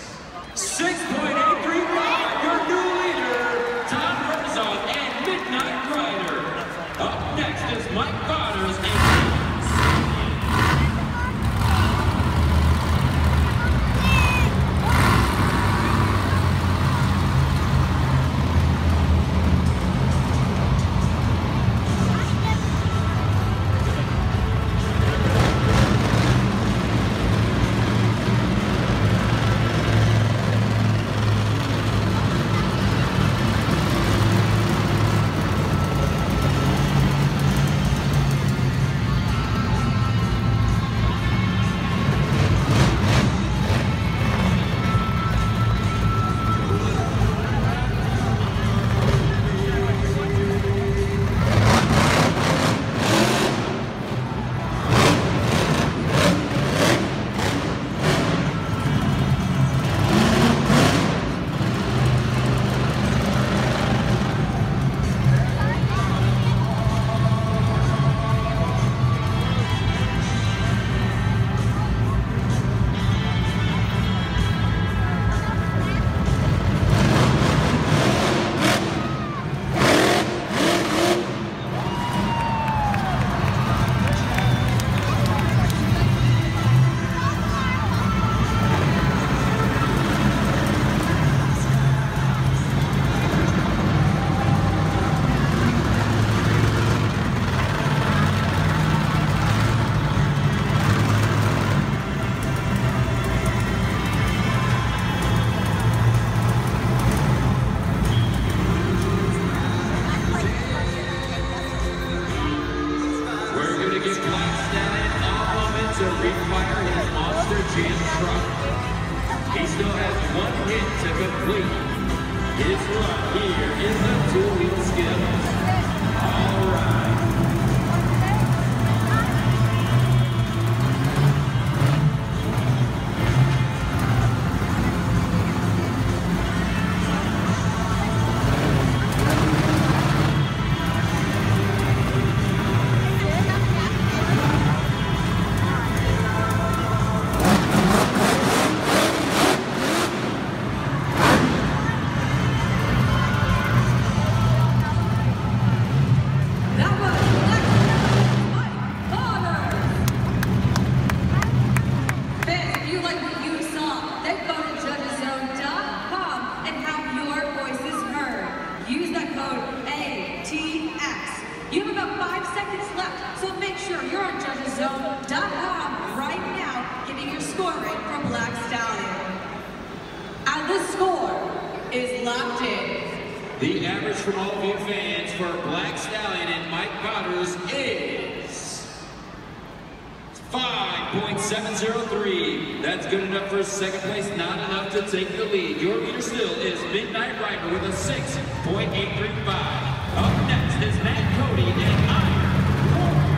six point eight three five. Your new leader, Tom Herzog and Midnight Rider. Up next is Mike Goddard and The average from all of you fans for Black Stallion and Mike Goddard's is five point seven zero three. That's good enough for second place, not enough to take the lead. Your leader still is Midnight Rider with a six point eight three five. Up next is Matt Cody and Iron Warrior.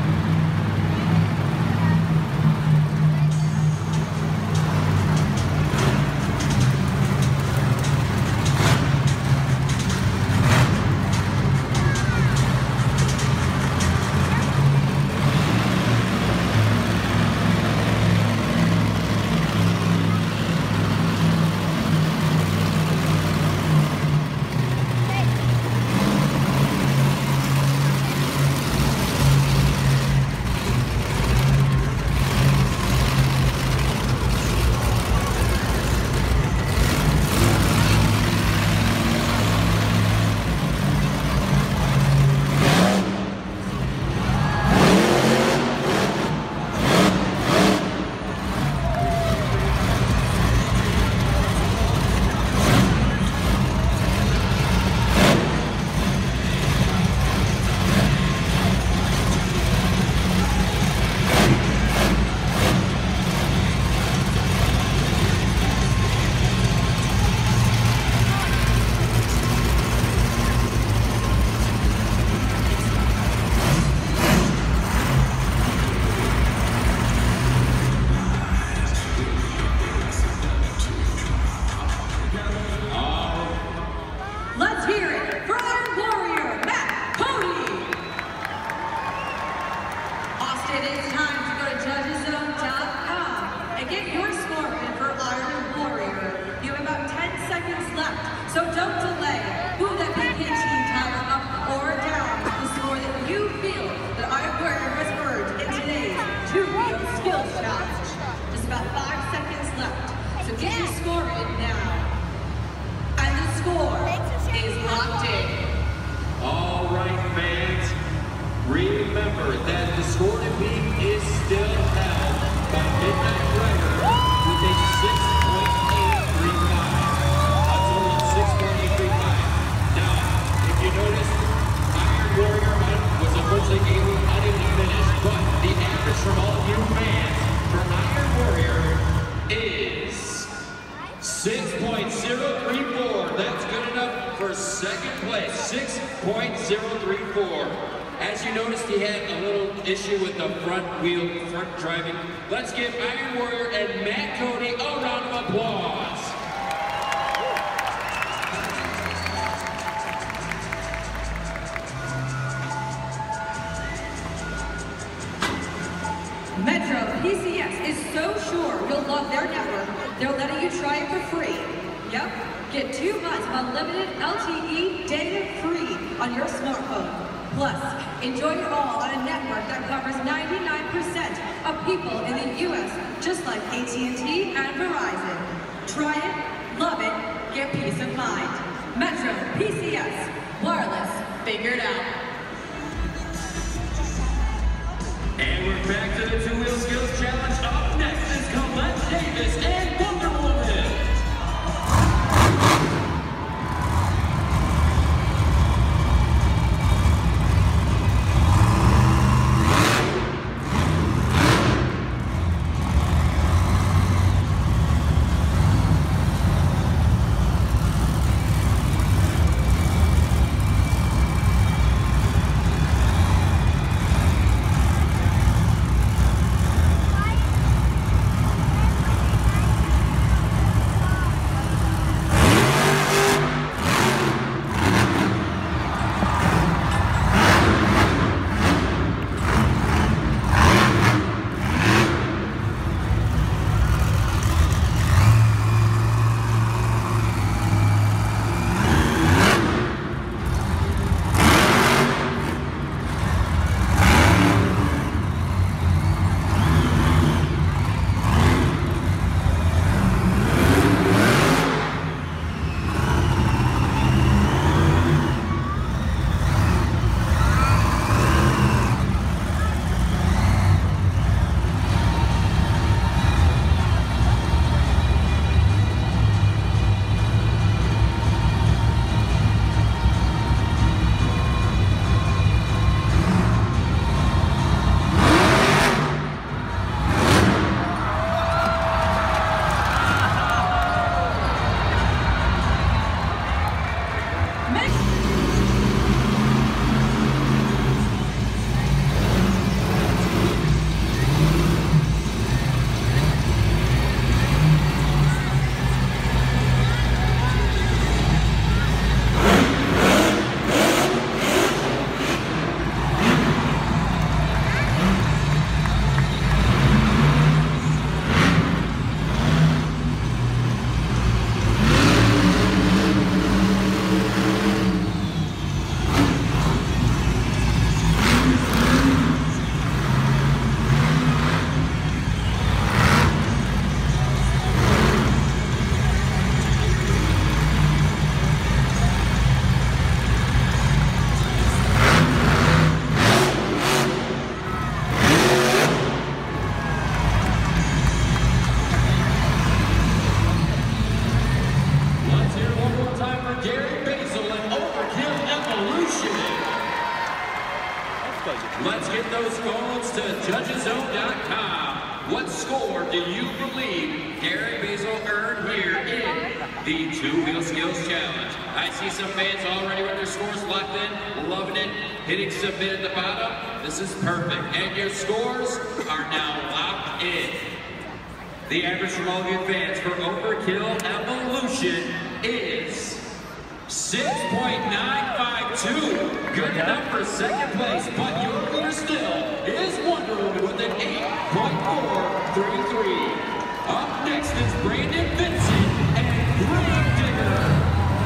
six point zero three four. That's good enough for second place. six point zero three four. As you noticed, he had a little issue with the front wheel, front driving. Let's give Iron Warrior and Matt Cody a round of applause. Metro P C S is so sure you'll love their network, they're letting you try it for free. Yep, get two months of unlimited L T E data free on your smartphone. Plus, enjoy it all on a network that covers ninety-nine percent of people in the U S, just like A T and T and Verizon. Try it, love it, get peace of mind. Metro P C S, wireless, figured out. And we're back to the Two Wheel Skills Challenge. Up next is Colette Davis and Wonder Woman. score do you believe Gary Basil earned here in the Two-Wheel Skills Challenge? I see some fans already with their scores locked in, loving it, hitting submit at the bottom. This is perfect. And your scores are now locked in. The average from all of you fans for Overkill Evolution is six point nine five two. Good enough for second place, but your leader still is Wonder Woman with an eight point four three three. Up next is Brandon Vincent and Gravedigger.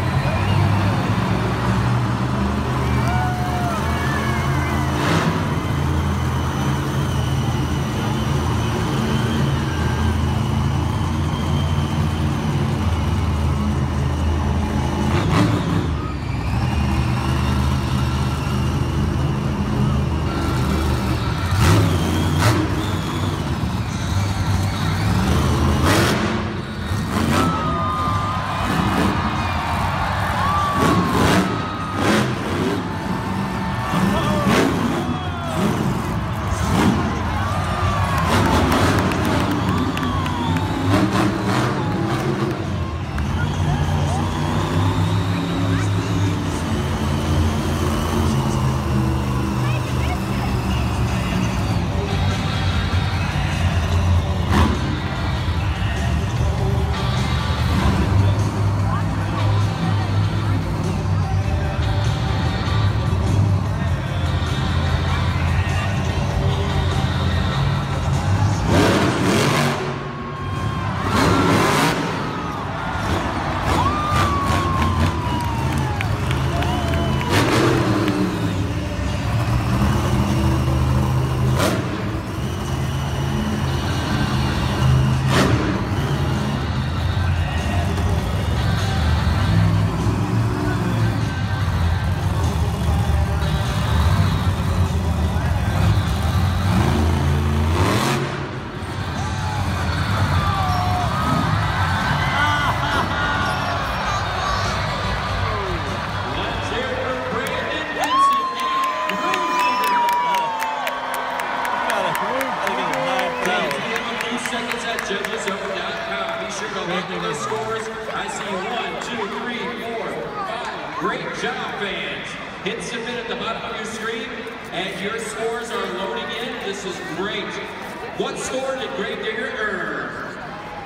Great job, fans. Hit submit at the bottom of your screen, and your scores are loading in. This is great. What score did Gravedigger earn?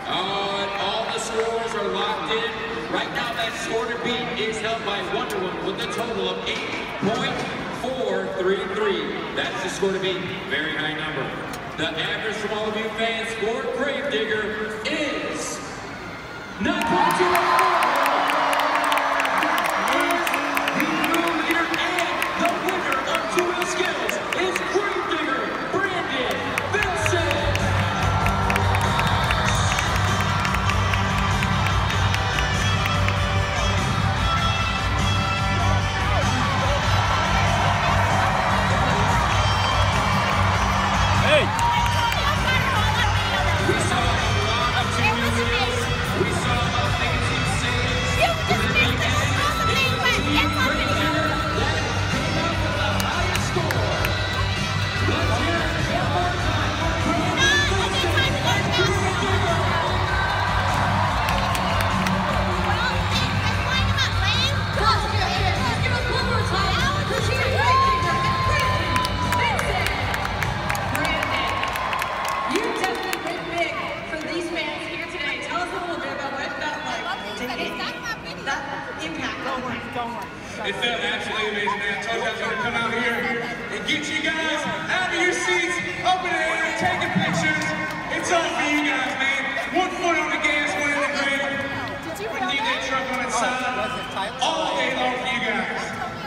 Oh, and all the scores are locked in. Right now, that score to beat is held by Wonder Woman with a total of eight point four three three. That's the score to beat. Very high number. The average from all of you fans for Gravedigger is nine point two four. Two-Wheel Skills is Gravedigger Brandon Vincent. Hey! We saw a lot of two-wheel wheels. We saw amazing saves. You just missed the whole thing, but that's not video. It felt absolutely amazing, man. I told you I was going to come out here and get you guys out of your seats, up in the air, taking pictures. It's all for you guys, man. One foot on the gas, one in the ground. We need that truck on its side all day long for you guys.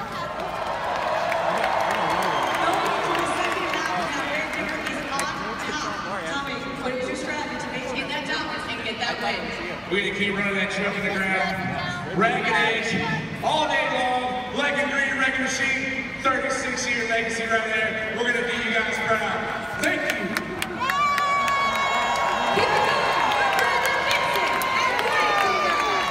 Tommy, what is your strategy to maintain that dominance and get that win? We're going to keep running that truck in the ground. Ragged Edge, all day long, leg and green wrecking machine, thirty-six year legacy right there. We're gonna do you guys proud. Thank you. Keep it going for Brandon Vincent and Gravedigger.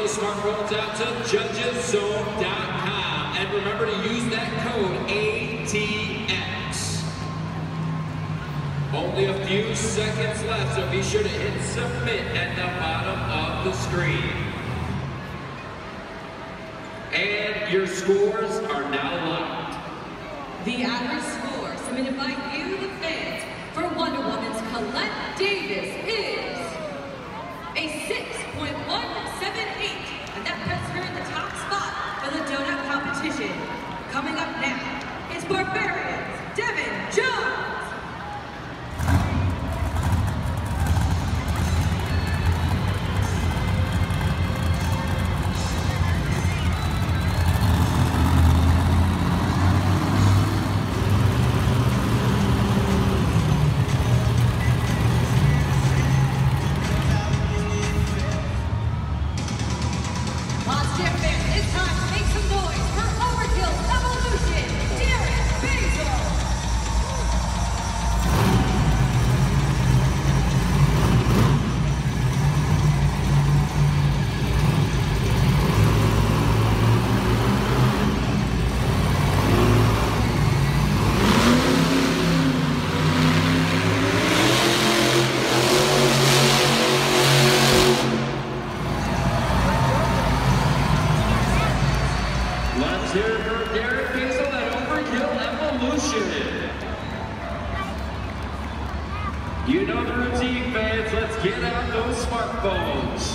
those smartphones out to judges zone dot com. And remember to use that code A T X. Only a few seconds left, so be sure to hit submit at the bottom of the screen. And your scores are now locked. The average score submitted by you, the fans, for Wonder Woman's Colette Davis is a six point one seven eight, and that puts her in the top spot for the donut competition. Coming up now is Barbarians, Devin Jones. You know the routine, fans. Let's get out those smartphones.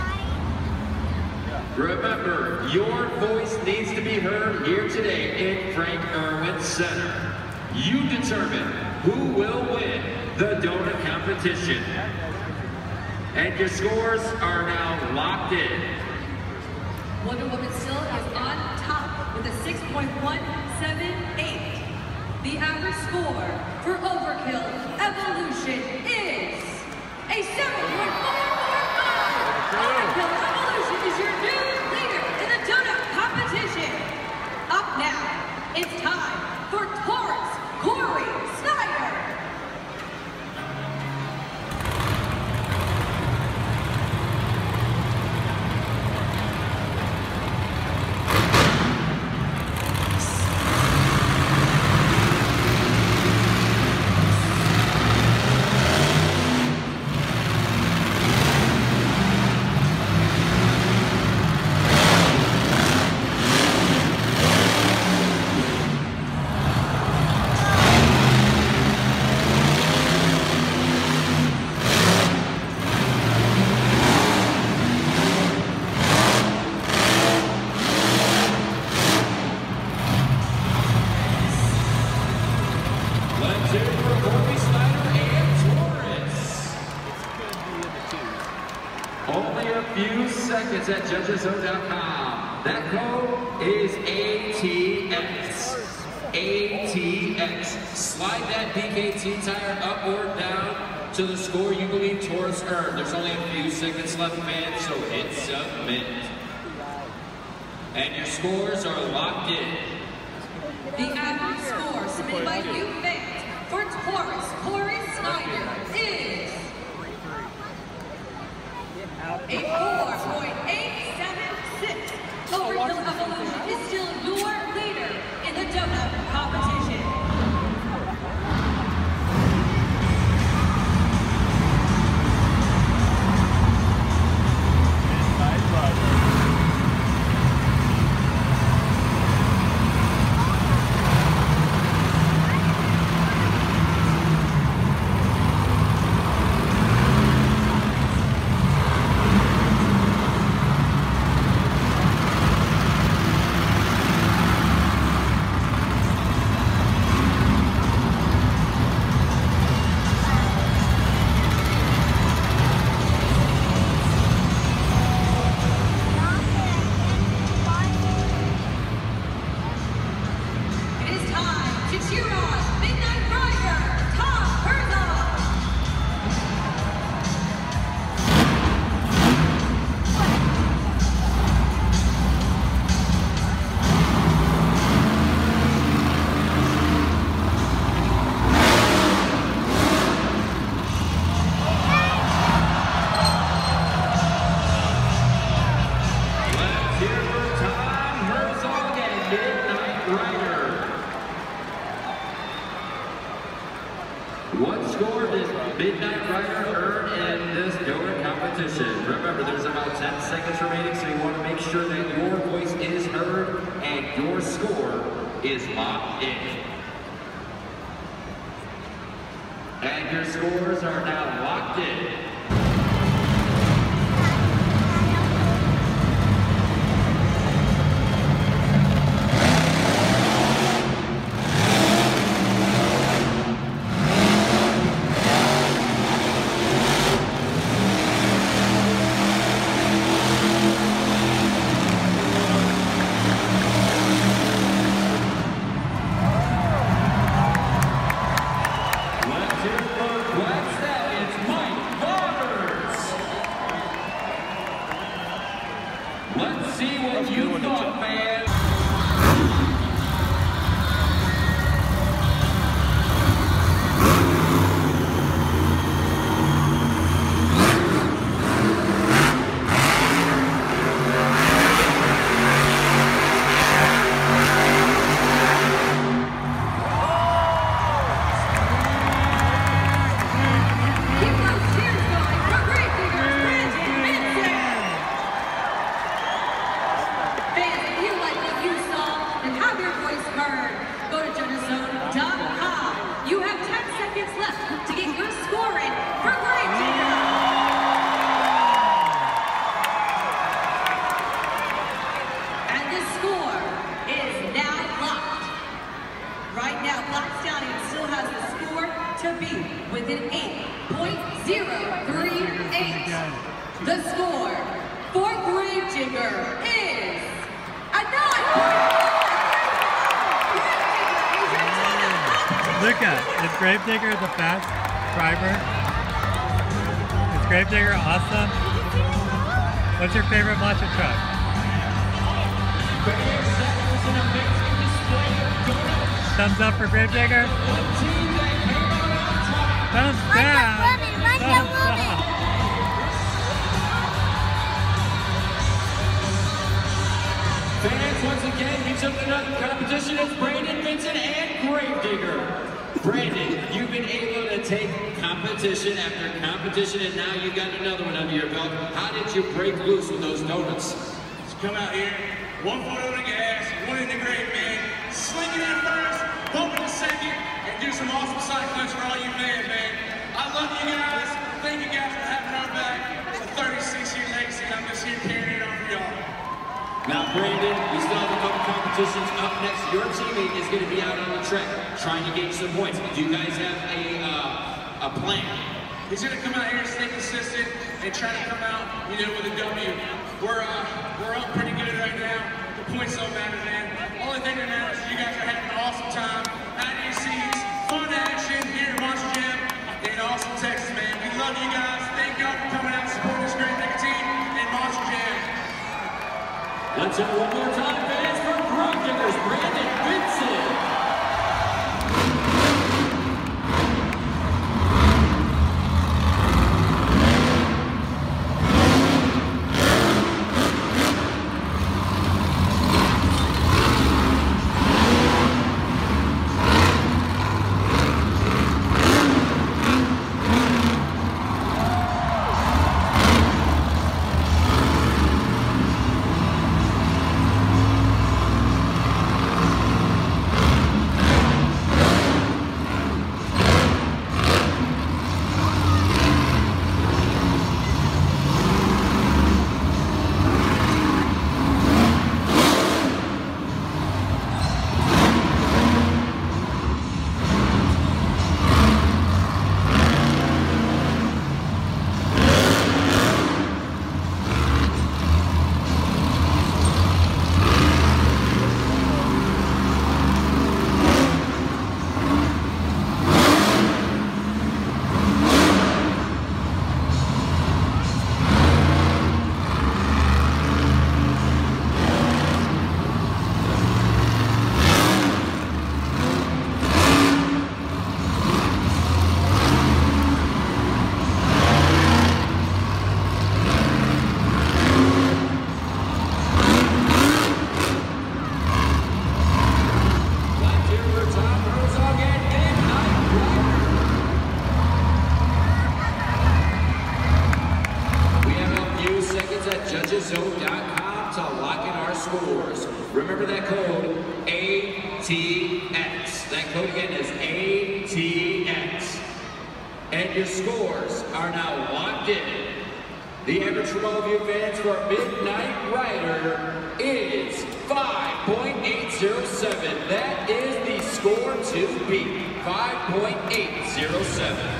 Remember, your voice needs to be heard here today in Frank Erwin Center. You determine who will win the donut competition. And your scores are now locked in. Wonder Woman still is on top with a six point one seven eight. The average score for Overkill Evolution is a seven point four four five. Overkill Evolution is your new leader in the donut competition. Up now, it's time for Taurus Corey Snyder. Only a few seconds at judges zone dot com. That code is A T X. A T X. Slide that B K T tire up or down to the score you believe Taurus earned. There's only a few seconds left, man, so hit submit. And your scores are locked in. The average score submitted by you fans for Taurus Corey Snyder is a four point eight seven six. Overkill Evolution is still your leader in the donut competition. Midnight Rider. What score did Midnight Rider earn in this donut competition? Remember, there's about ten seconds remaining, so you want to make sure that your voice is heard and your score is locked in. And your scores are now locked in. Let's see what you thought, man. You have ten seconds left to get your score in for Gravedigger. And the score is now locked. Right now, Black Stallion still has the score to beat with an eight point zero three eight. The score for Gravedigger is a nine point four. Luca, is Gravedigger the fast driver? Is Gravedigger awesome? What's your favorite monster truck? Thumbs up for Gravedigger? Thumbs down! Thumbs up! Fans, once again, we took another competition. It's Brandon, Vincent, and Gravedigger. Brandon, you've been able to take competition after competition, and now you've got another one under your belt. How did you break loose with those donuts? Just come out here, one foot on the gas, one in the grave, man. Sling it in first, bump it in second, and do some awesome side flips for all you fans, man. I love you guys. Thank you guys for having our back. It's a thirty-six year legacy, and I'm just here carrying it on for y'all. Now, Brandon, we still have a couple competitions up next. Your teammate is going to be out on the track trying to get you some points. Do you guys have a uh, a plan? He's going to come out here and stay consistent and try to come out, you know, with a W. We're uh, we're up pretty good right now. The points don't matter, man. Only thing that matters is you guys are having an awesome time. ninety seats, fun action here at Monster Jam in Austin, Texas, man. We love you guys. Thank y'all for coming out and supporting this great big team in Monster Jam. Let's have one more time, fans, for Gravediggers, Brandon Vincent. that code A T X. That code again is A T X. And your scores are now locked in. The average from all of you fans for Midnight Rider is five point eight zero seven. That is the score to beat, five point eight zero seven.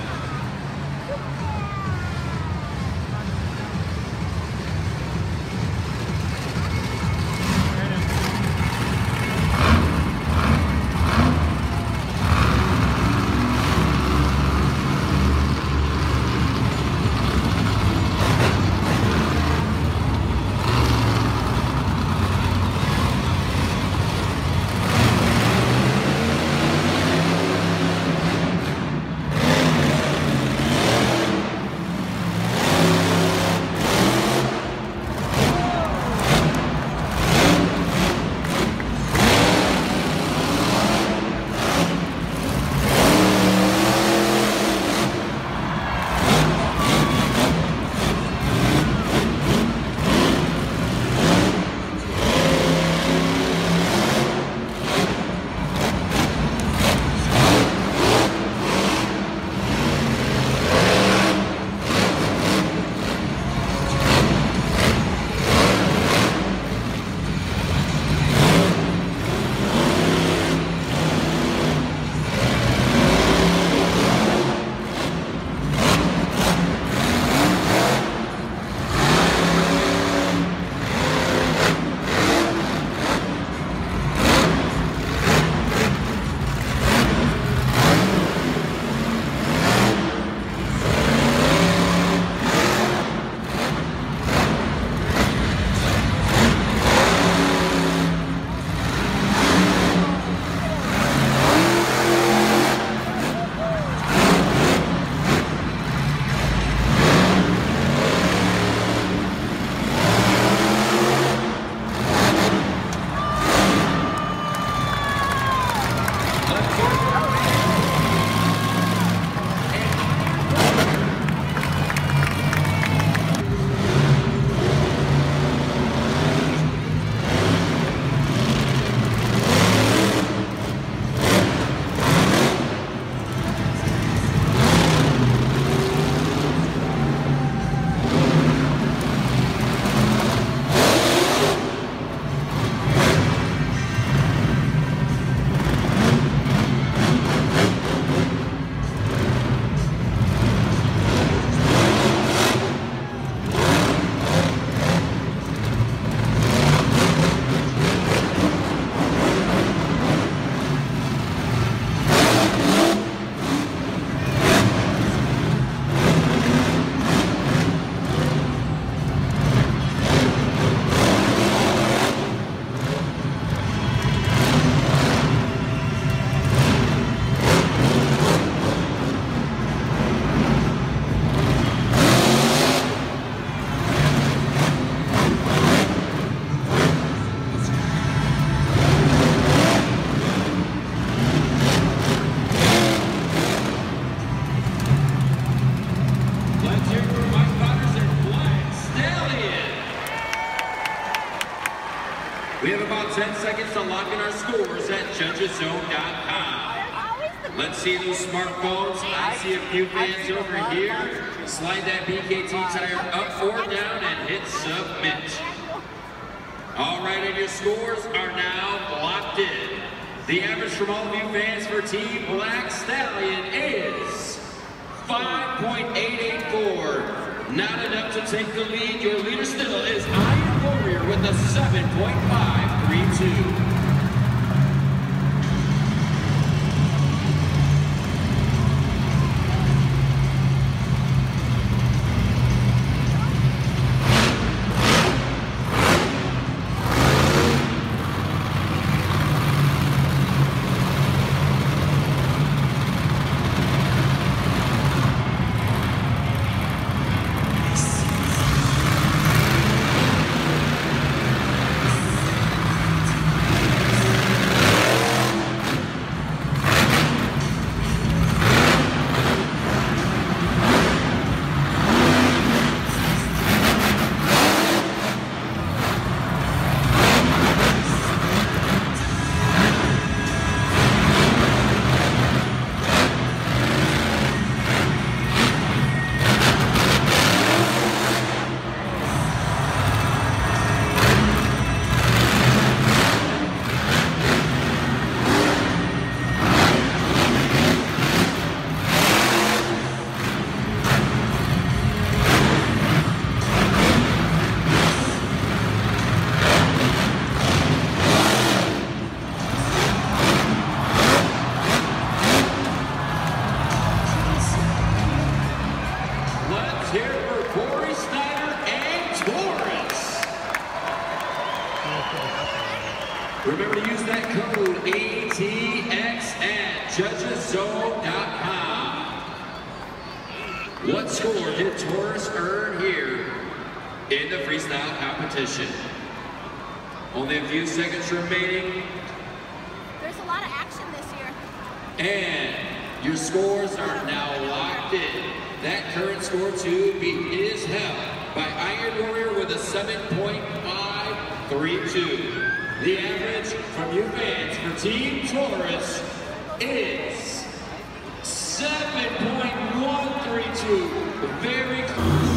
We have about ten seconds to lock in our scores at judges zone dot com. Let's see those smartphones. I see a few fans over here. Slide that B K T tire up or down and hit submit. All right, and your scores are now locked in. The average from all of you fans for Team Black Stallion is five point eight eight four. Not enough to take the lead. Your leader still is Iron Warrior with a seven point five three two. Remember to use that code A T X at judges zone dot com. What score did Taurus earn here in the freestyle competition? Only a few seconds remaining. There's a lot of action this year. And your scores are now locked in. That current score to beat is held by Iron Warrior with a seven point five three two. The average from you fans for Team Taurus is seven point one three two. Very close.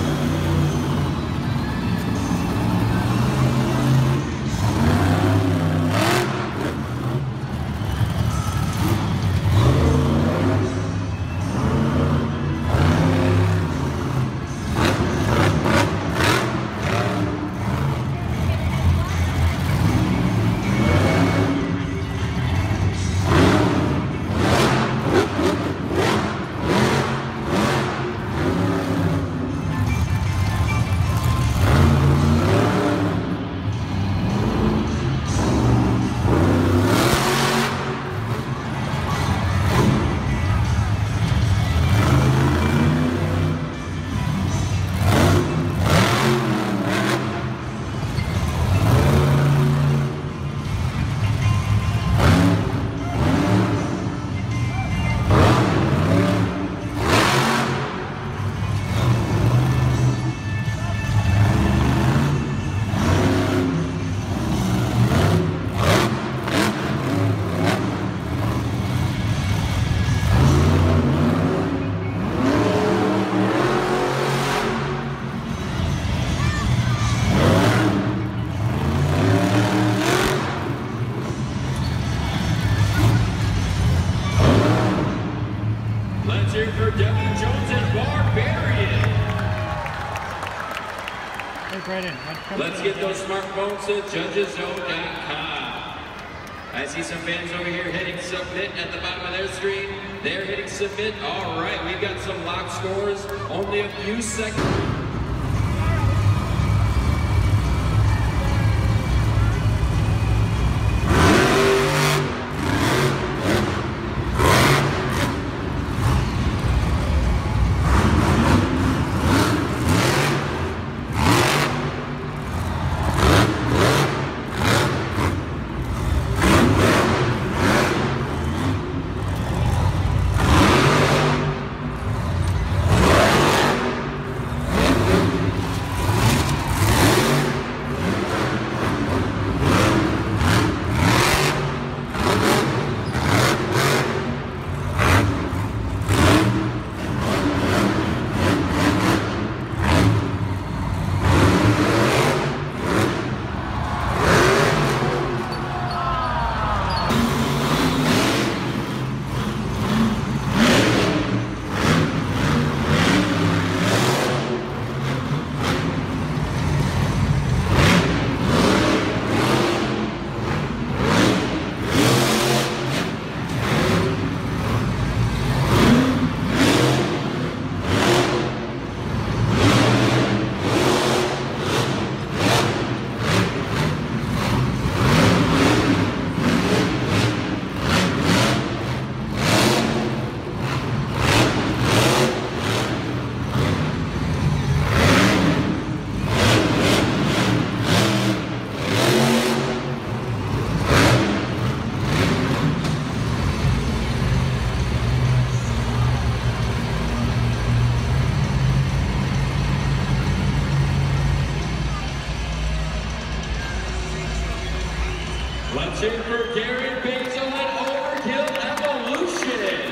For Devin Jones and Barbarian. Hey, Brayden, let's get those smartphones to judges zone dot com. I see some fans over here hitting submit at the bottom of their screen. They're hitting submit. All right, we've got some lock scores. Only a few seconds. Let's hear for Gary Basil and Overkill Evolution.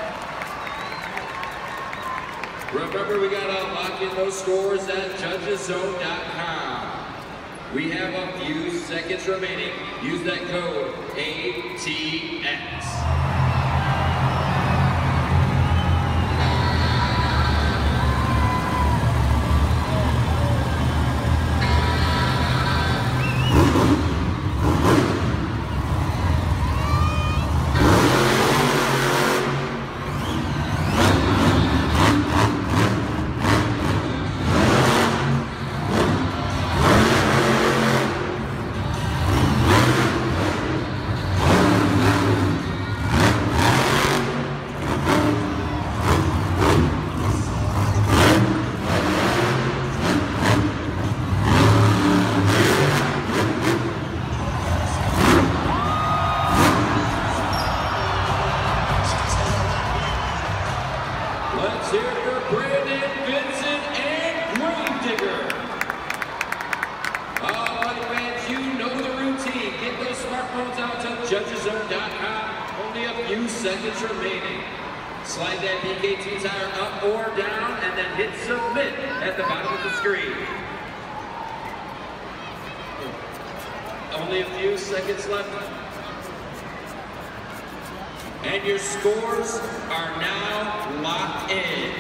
Remember, we got to lock in those scores at judges zone dot com. We have a few seconds remaining. Use that code A T X. Judges Zone dot com. Only a few seconds remaining. Slide that B K T tire up or down and then hit submit at the bottom of the screen. Only a few seconds left. And your scores are now locked in.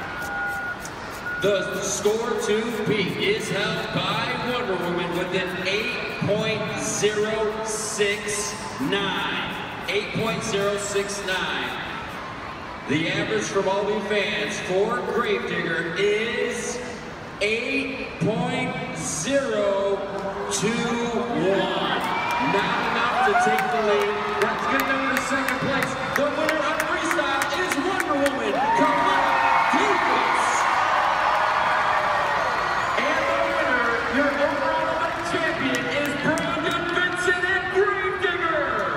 The score to beat is held by Wonder Woman with an eight point oh six nine. eight point oh six nine. The average from all the fans for Gravedigger is eight point oh two one. Not enough to take the lead. That's going to go to second place. The winner of freestyle is Wonder Woman, Kamala Davis. And the winner, your overall champion, is Brandon Vincent and Gravedigger.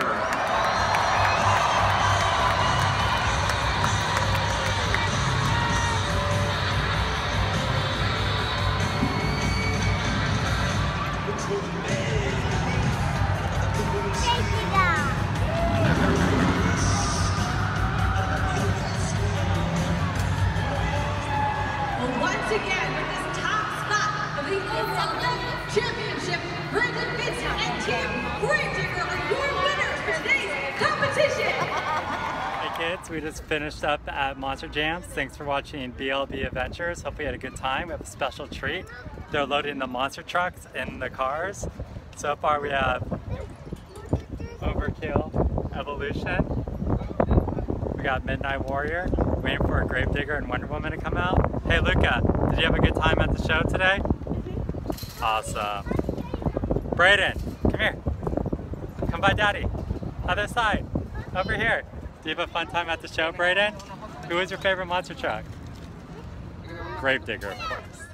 Once again, with this top spot of the overall championship, Brandon Vincent and Team Gravedigger are your winners for today's competition. Hey kids, we just finished up at Monster Jams. Thanks for watching B L B Adventures. Hope you had a good time. We have a special treat. They're loading the monster trucks in the cars. So far we have Overkill, Evolution. We got Midnight Warrior, waiting for a Gravedigger and Wonder Woman to come out. Hey Luca, did you have a good time at the show today? Awesome. Brayden, come here. Come by Daddy. Other side. Over here. Did you have a fun time at the show, Brayden? Who was your favorite monster truck? Gravedigger, of course.